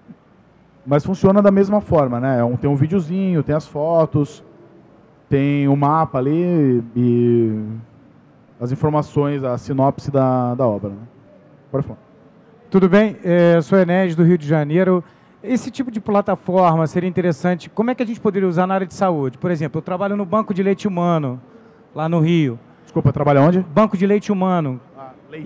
Mas funciona da mesma forma, né? Tem um videozinho, tem as fotos, tem o mapa ali e as informações, a sinopse da obra. Né? Pode falar. Tudo bem? Eu sou Enéas, do Rio de Janeiro. Esse tipo de plataforma seria interessante. Como é que a gente poderia usar na área de saúde? Por exemplo, eu trabalho no Banco de Leite Humano, lá no Rio. Desculpa, trabalha onde? Banco de Leite Humano. Leite.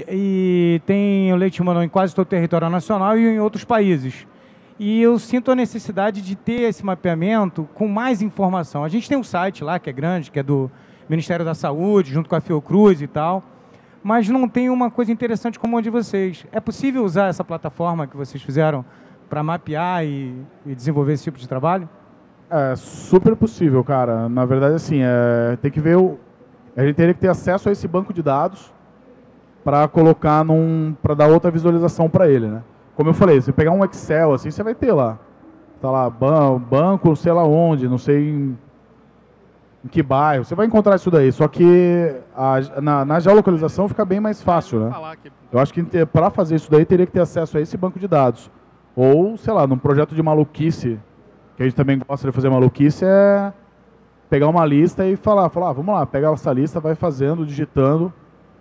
E tem o leite humano em quase todo o território nacional e em outros países. E eu sinto a necessidade de ter esse mapeamento com mais informação. A gente tem um site lá que é grande, que é do Ministério da Saúde, junto com a Fiocruz e tal, mas não tem uma coisa interessante como a de vocês. É possível usar essa plataforma que vocês fizeram para mapear e desenvolver esse tipo de trabalho? É super possível, cara. Na verdade, assim, tem que ver a gente teria que ter acesso a esse banco de dados para colocar para dar outra visualização para ele, né? Como eu falei, se pegar um Excel assim, você vai ter lá. Tá lá, banco, sei lá onde, não sei em que bairro. Você vai encontrar isso daí. Só que na geolocalização fica bem mais fácil, né? Eu acho que para fazer isso daí teria que ter acesso a esse banco de dados. Ou, sei lá, num projeto de maluquice, que a gente também gosta de fazer maluquice, é pegar uma lista e falar, vamos lá, pega essa lista, vai fazendo, digitando.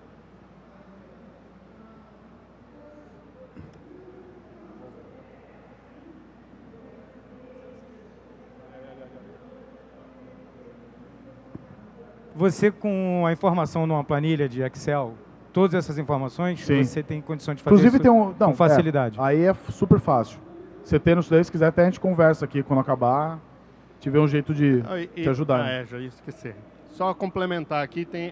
Você, com a informação numa planilha de Excel, todas essas informações, sim, você tem condição de fazer inclusive isso com facilidade. Aí é super fácil. Você tendo isso daí, se quiser, até a gente conversa aqui quando acabar, tiver um jeito de te ajudar. Já ia esquecer. Só complementar aqui, tem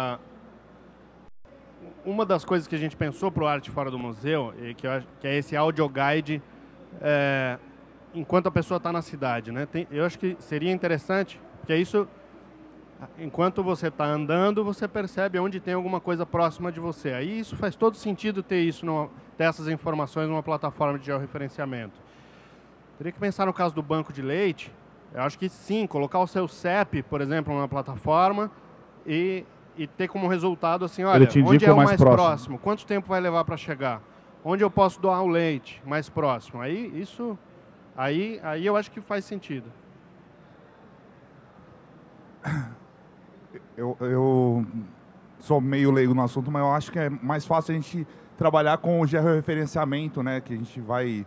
uma das coisas que a gente pensou para o Arte Fora do Museu, que é esse audio guide enquanto a pessoa está na cidade, né? Eu acho que seria interessante, porque isso, enquanto você está andando, você percebe onde tem alguma coisa próxima de você. Aí isso faz todo sentido ter essas informações numa plataforma de georreferenciamento. Teria que pensar no caso do banco de leite. Eu acho que sim, colocar o seu CEP, por exemplo, numa plataforma e ter como resultado assim, olha, onde é o mais próximo? Quanto tempo vai levar para chegar? Onde eu posso doar o leite mais próximo? Aí eu acho que faz sentido. Eu sou meio leigo no assunto, mas eu acho que é mais fácil a gente trabalhar com o georreferenciamento, né? Que a gente vai...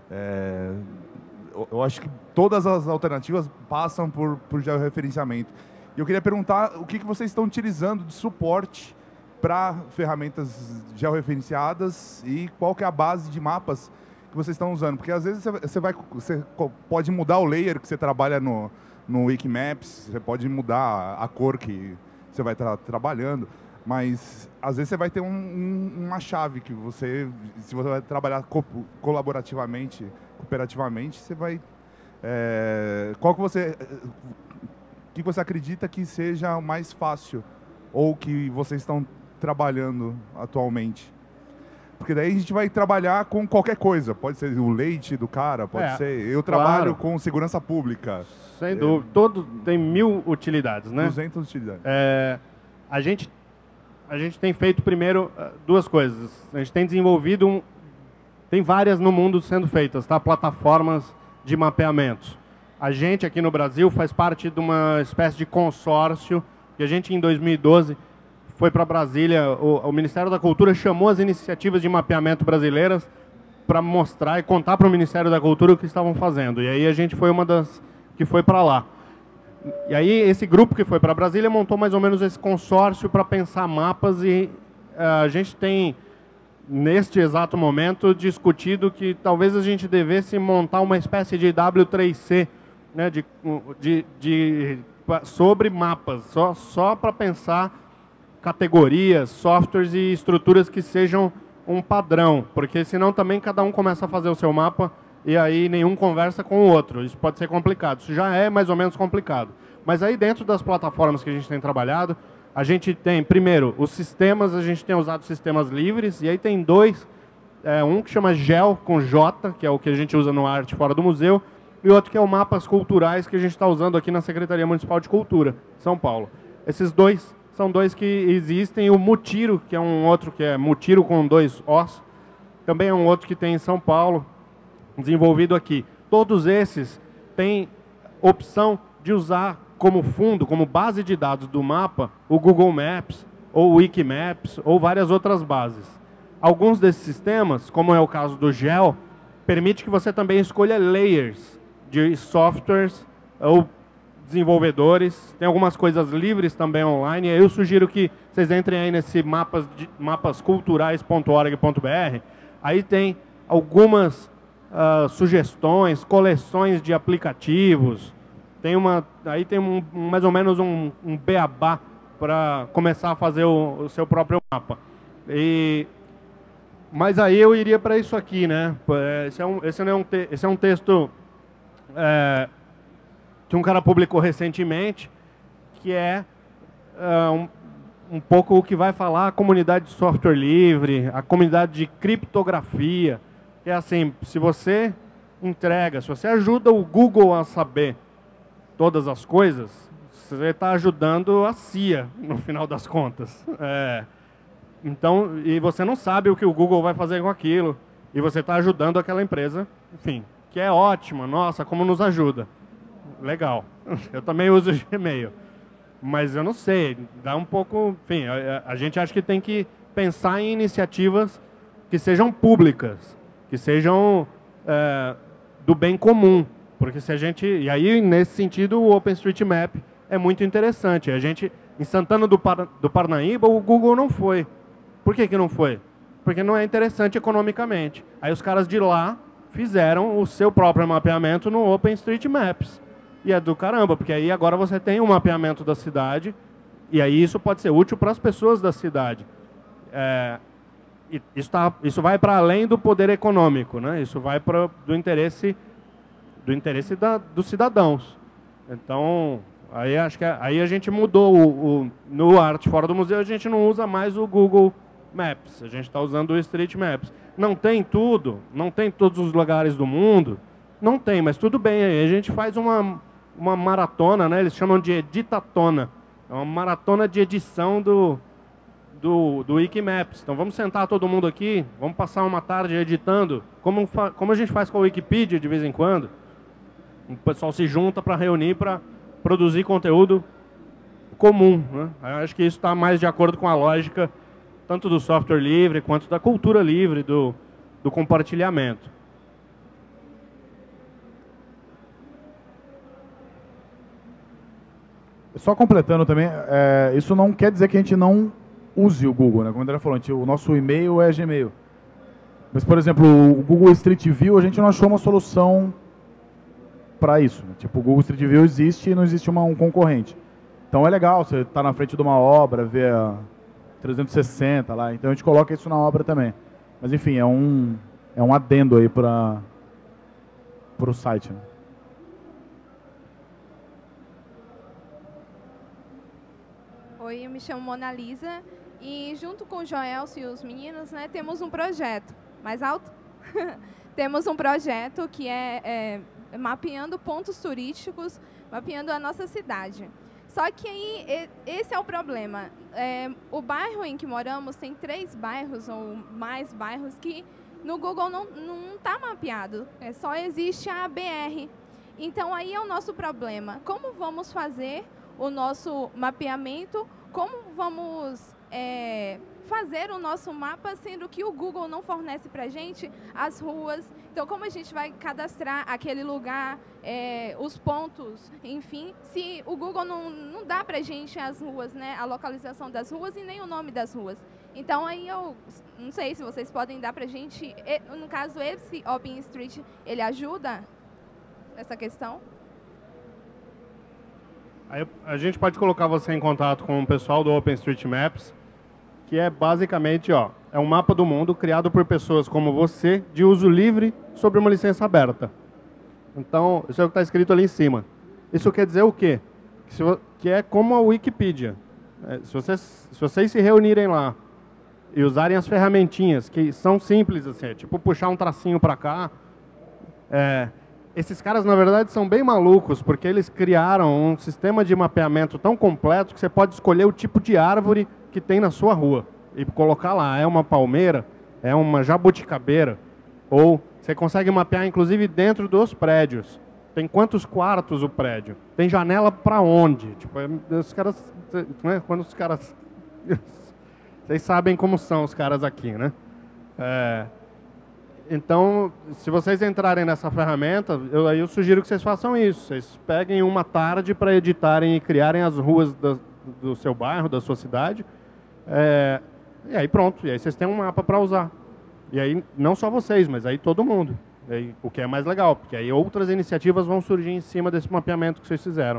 eu acho que todas as alternativas passam por georreferenciamento. E eu queria perguntar o que vocês estão utilizando de suporte para ferramentas georreferenciadas e qual que é a base de mapas que vocês estão usando. Porque às vezes você pode mudar o layer que você trabalha no Wikmaps, você pode mudar a cor que você vai estar trabalhando. Mas, às vezes, você vai ter uma chave que você... Se você vai trabalhar colaborativamente, cooperativamente, você vai... qual que você... O que você acredita que seja o mais fácil ou que vocês estão trabalhando atualmente? Porque daí a gente vai trabalhar com qualquer coisa. Pode ser o leite do cara, pode ser... Eu trabalho com segurança pública. Sem dúvida. Todo tem 1000 utilidades, né? 200 utilidades. A gente tem feito primeiro 2 coisas. A gente tem desenvolvido... Tem várias no mundo sendo feitas, tá? Plataformas de mapeamentos. A gente aqui no Brasil faz parte de uma espécie de consórcio que a gente em 2012 foi para Brasília, o Ministério da Cultura chamou as iniciativas de mapeamento brasileiras para mostrar e contar para o Ministério da Cultura o que estavam fazendo. E aí a gente foi uma das que foi para lá. E aí esse grupo que foi para Brasília montou mais ou menos esse consórcio para pensar mapas e a gente tem, neste exato momento, discutido que talvez a gente devesse montar uma espécie de W3C, né, sobre mapas, só para pensar categorias, softwares e estruturas que sejam um padrão, porque senão também cada um começa a fazer o seu mapa e aí nenhum conversa com o outro. Isso pode ser complicado, isso já é mais ou menos complicado. Mas aí dentro das plataformas que a gente tem trabalhado, a gente tem, primeiro, os sistemas, a gente tem usado sistemas livres, e aí tem 2, um que chama GEL, com J, que é o que a gente usa no Arte Fora do Museu, e outro que é o Mapas Culturais, que a gente está usando aqui na Secretaria Municipal de Cultura, São Paulo. Esses 2 são 2 que existem. O Mutiro, que é um outro que é Mutiro com 2 Os, também é um outro que tem em São Paulo, desenvolvido aqui. Todos esses têm opção de usar como fundo, como base de dados do mapa, o Google Maps, ou o Wikimaps, ou várias outras bases. Alguns desses sistemas, como é o caso do GEL, permite que você também escolha layers de softwares ou desenvolvedores. Tem algumas coisas livres também online. Eu sugiro que vocês entrem aí nesse mapasculturais.org.br. Aí tem algumas sugestões, coleções de aplicativos. Aí tem mais ou menos um beabá para começar a fazer o seu próprio mapa. Mas aí eu iria para isso aqui, né? Esse é um texto que um cara publicou recentemente, que é um pouco o que vai falar a comunidade de software livre, a comunidade de criptografia. Que é assim, se você ajuda o Google a saber todas as coisas, você está ajudando a CIA, no final das contas. Então, e você não sabe o que o Google vai fazer com aquilo, e você está ajudando aquela empresa, enfim, que é ótima, nossa, como nos ajuda. Legal. Eu também uso o Gmail. Mas eu não sei, dá um pouco... Enfim, a gente acha que tem que pensar em iniciativas que sejam públicas, que sejam do bem comum. Porque se a gente... E aí, nesse sentido, o OpenStreetMap é muito interessante. A gente, em Santana do Parnaíba, o Google não foi. Por que não foi? Porque não é interessante economicamente. Aí os caras de lá fizeram o seu próprio mapeamento no OpenStreetMaps. E é do caramba, porque aí agora você tem um mapeamento da cidade, e aí isso pode ser útil para as pessoas da cidade. Isso vai para além do poder econômico, né? Isso vai do interesse dos cidadãos. Então, aí acho que aí a gente mudou no Arte Fora do Museu, a gente não usa mais o Google Maps, a gente está usando o Street Maps. Não tem tudo, não tem todos os lugares do mundo, não tem, mas tudo bem, aí a gente faz uma maratona, né? Eles chamam de editatona, é uma maratona de edição do Wikimaps. Então vamos sentar todo mundo aqui, vamos passar uma tarde editando, como a gente faz com a Wikipedia de vez em quando. O pessoal se junta para reunir, para produzir conteúdo comum, né? Eu acho que isso está mais de acordo com a lógica tanto do software livre quanto da cultura livre, do compartilhamento. Só completando também, isso não quer dizer que a gente não use o Google, né? Como o André falou, o nosso e-mail é Gmail. Mas, por exemplo, o Google Street View, a gente não achou uma solução para isso, né? Tipo, o Google Street View existe e não existe um concorrente. Então é legal, você está na frente de uma obra, ver 360 lá. Então a gente coloca isso na obra também. Mas enfim, é um adendo aí para o site. Né? Oi, eu me chamo Mona Lisa e junto com o Joelcio e os meninos, né, temos um projeto. Mais alto? Temos um projeto que é mapeando pontos turísticos, mapeando a nossa cidade. Só que aí, esse é o problema. O bairro em que moramos tem 3 bairros ou mais bairros que no Google não está mapeado. Só existe a BR. Então, aí é o nosso problema. Como vamos fazer o nosso mapeamento? Como vamos fazer o nosso mapa, sendo que o Google não fornece para a gente as ruas? Então, como a gente vai cadastrar aquele lugar, os pontos, enfim, se o Google não dá para a gente as ruas, né, a localização das ruas e nem o nome das ruas. Então, aí eu não sei se vocês podem dar para a gente, no caso, esse OpenStreet, ele ajuda nessa questão? Aí a gente pode colocar você em contato com o pessoal do OpenStreetMaps, que é basicamente, é um mapa do mundo criado por pessoas como você, de uso livre, sobre uma licença aberta. Então, isso é o que está escrito ali em cima. Isso quer dizer o quê? Que é como a Wikipedia. Se vocês se reunirem lá e usarem as ferramentinhas, que são simples, assim, tipo puxar um tracinho para cá, esses caras, na verdade, são bem malucos, porque eles criaram um sistema de mapeamento tão completo que você pode escolher o tipo de árvore que tem na sua rua e colocar lá. É uma palmeira, é uma jabuticabeira, ou você consegue mapear, inclusive, dentro dos prédios. Tem quantos quartos o prédio? Tem janela para onde? Tipo, os caras, né? Quando os caras... Vocês sabem como são os caras aqui, né? Então, se vocês entrarem nessa ferramenta, eu sugiro que vocês façam isso. Vocês peguem uma tarde para editarem e criarem as ruas do seu bairro, da sua cidade. E aí pronto, e aí vocês têm um mapa para usar. E aí, não só vocês, mas aí todo mundo. E aí, o que é mais legal, porque aí outras iniciativas vão surgir em cima desse mapeamento que vocês fizeram.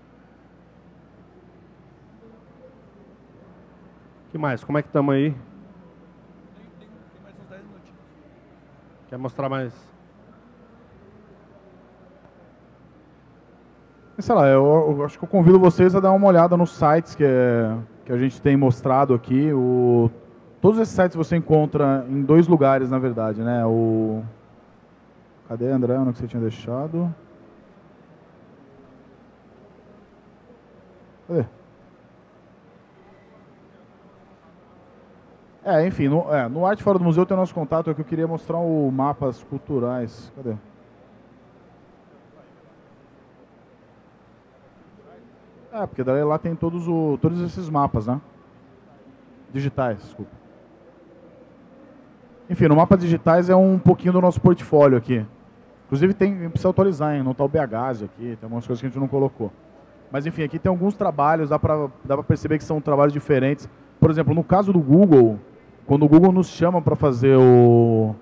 O que mais? Como é que estamos aí? Tem mais uns 10 minutinhos. Quer mostrar mais? Sei lá, eu acho que eu convido vocês a dar uma olhada nos sites que a gente tem mostrado aqui. Todos esses sites você encontra em 2 lugares, na verdade, né? Cadê, André? Onde que você tinha deixado? Cadê? Enfim, no Arte Fora do Museu tem o nosso contato, é que eu queria mostrar o mapas culturais. Cadê? Porque daí lá tem todos esses mapas, né? Digitais, desculpa. Enfim, no mapa digitais é um pouquinho do nosso portfólio aqui. Inclusive precisa atualizar, hein? Não está o BHAS aqui, tem algumas coisas que a gente não colocou. Mas enfim, aqui tem alguns trabalhos, dá para perceber que são trabalhos diferentes. Por exemplo, no caso do Google, quando o Google nos chama para fazer o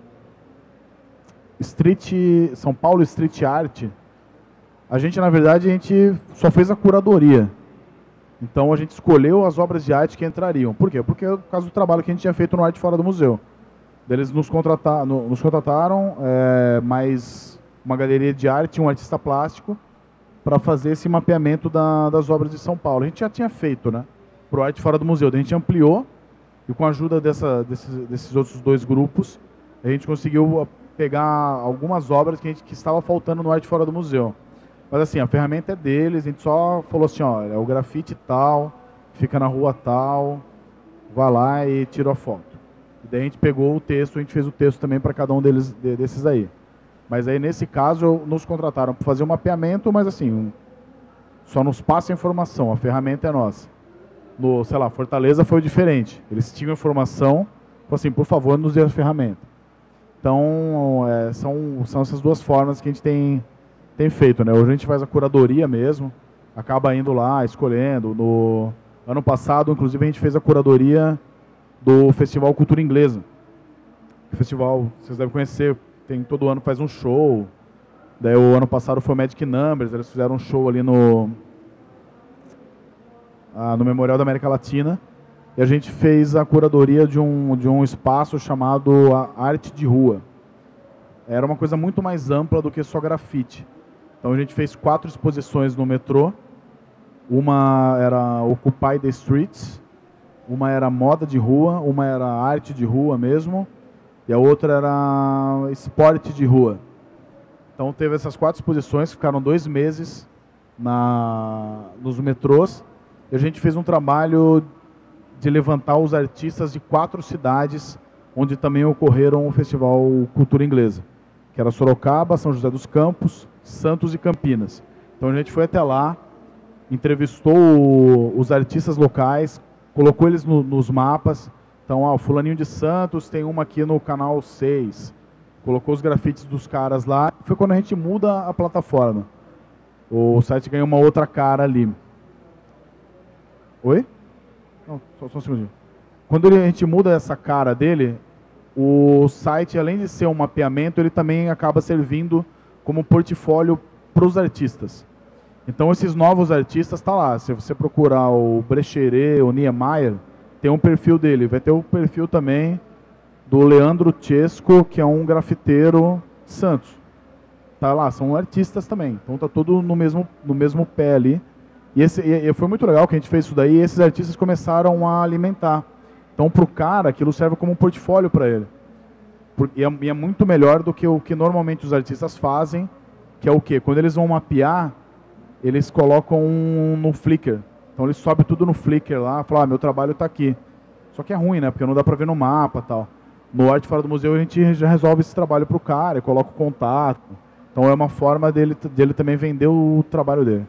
São Paulo Street Art, a gente, na verdade, só fez a curadoria. Então, a gente escolheu as obras de arte que entrariam. Por quê? Porque é por causa do trabalho que a gente tinha feito no Arte Fora do Museu. Eles nos contrataram mais uma galeria de arte e um artista plástico para fazer esse mapeamento das obras de São Paulo. A gente já tinha feito, né, para o Arte Fora do Museu. A gente ampliou e, com a ajuda desses outros 2 grupos, a gente conseguiu pegar algumas obras que estava faltando no Arte Fora do Museu. Mas assim, a ferramenta é deles, a gente só falou assim, olha, o grafite tal, fica na rua tal, vai lá e tira a foto. E daí a gente pegou o texto, a gente fez o texto também para cada um desses aí. Mas aí, nesse caso, nos contrataram para fazer o mapeamento, mas assim, só nos passa a informação, a ferramenta é nossa. No, sei lá, Fortaleza foi diferente. Eles tinham informação, falou assim, por favor, nos dê a ferramenta. Então, são essas 2 formas que a gente tem feito, né? Hoje a gente faz a curadoria mesmo, acaba indo lá, escolhendo. No ano passado, inclusive, a gente fez a curadoria do Festival Cultura Inglesa. O festival, vocês devem conhecer, todo ano faz um show. Daí o ano passado foi o Magic Numbers, eles fizeram um show ali no Memorial da América Latina. e a gente fez a curadoria de um espaço chamado Arte de Rua. Era uma coisa muito mais ampla do que só grafite. Então a gente fez 4 exposições no metrô. Uma era Occupy the Streets, uma era moda de rua, uma era arte de rua mesmo, e a outra era esporte de rua. Então teve essas 4 exposições, ficaram 2 meses nos metrôs, e a gente fez um trabalho de levantar os artistas de 4 cidades, onde também ocorreram o Festival Cultura Inglesa, que era Sorocaba, São José dos Campos, Santos e Campinas. Então a gente foi até lá, entrevistou os artistas locais, colocou eles nos mapas. Então, o fulaninho de Santos tem uma aqui no canal 6. Colocou os grafites dos caras lá. Foi quando a gente muda a plataforma. O site ganhou uma outra cara ali. Oi? Não, só um segundinho. Quando a gente muda essa cara dele, o site, além de ser um mapeamento, ele também acaba servindo como portfólio para os artistas. Então, esses novos artistas tá lá. Se você procurar o Brecheret, o Niemeyer, tem um perfil dele. Vai ter o perfil também do Leandro Chesco, que é um grafiteiro de Santos. Tá lá, são artistas também. Então, tá tudo no mesmo pé ali. E foi muito legal que a gente fez isso daí, e esses artistas começaram a alimentar. Então, para o cara, aquilo serve como um portfólio para ele. E é muito melhor do que o que normalmente os artistas fazem, que é o quê? Quando eles vão mapear, eles colocam no Flickr. Então eles sobem tudo no Flickr lá, falam, meu trabalho está aqui. Só que é ruim, né? Porque não dá para ver no mapa e tal. No Arte Fora do Museu a gente já resolve esse trabalho para o cara, coloca o contato. Então é uma forma dele também vender o trabalho dele.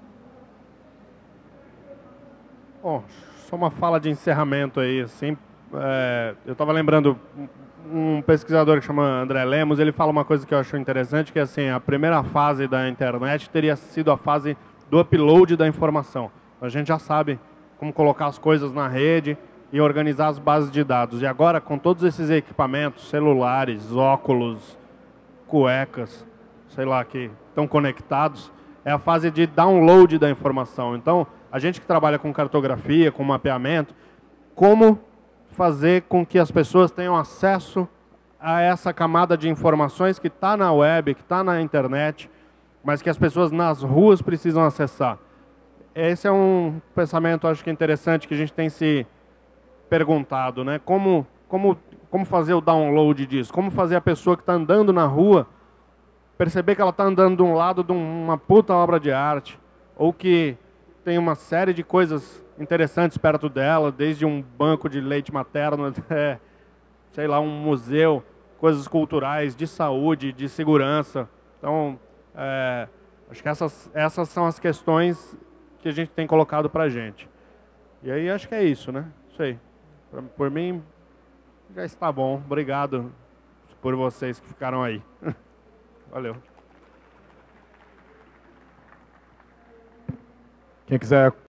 Bom, só uma fala de encerramento aí, assim. Eu estava lembrando, um pesquisador que chama André Lemos, ele fala uma coisa que eu acho interessante, que é assim, a primeira fase da internet teria sido a fase do upload da informação. A gente já sabe como colocar as coisas na rede e organizar as bases de dados. E agora, com todos esses equipamentos, celulares, óculos, cuecas, sei lá, que estão conectados, é a fase de download da informação. Então, a gente que trabalha com cartografia, com mapeamento, como fazer com que as pessoas tenham acesso a essa camada de informações que está na web, que está na internet, mas que as pessoas nas ruas precisam acessar. Esse é um pensamento, acho que interessante, que a gente tem se perguntado, né? Como fazer o download disso? Como fazer a pessoa que está andando na rua perceber que ela está andando de um lado de uma puta obra de arte, ou que tem uma série de coisas interessantes perto dela, desde um banco de leite materno até, sei lá, um museu, coisas culturais, de saúde, de segurança. Então, acho que essas são as questões que a gente tem colocado para a gente. E aí acho que é isso, né? Isso aí. Por mim, já está bom. Obrigado por vocês que ficaram aí. Valeu. Quem quiser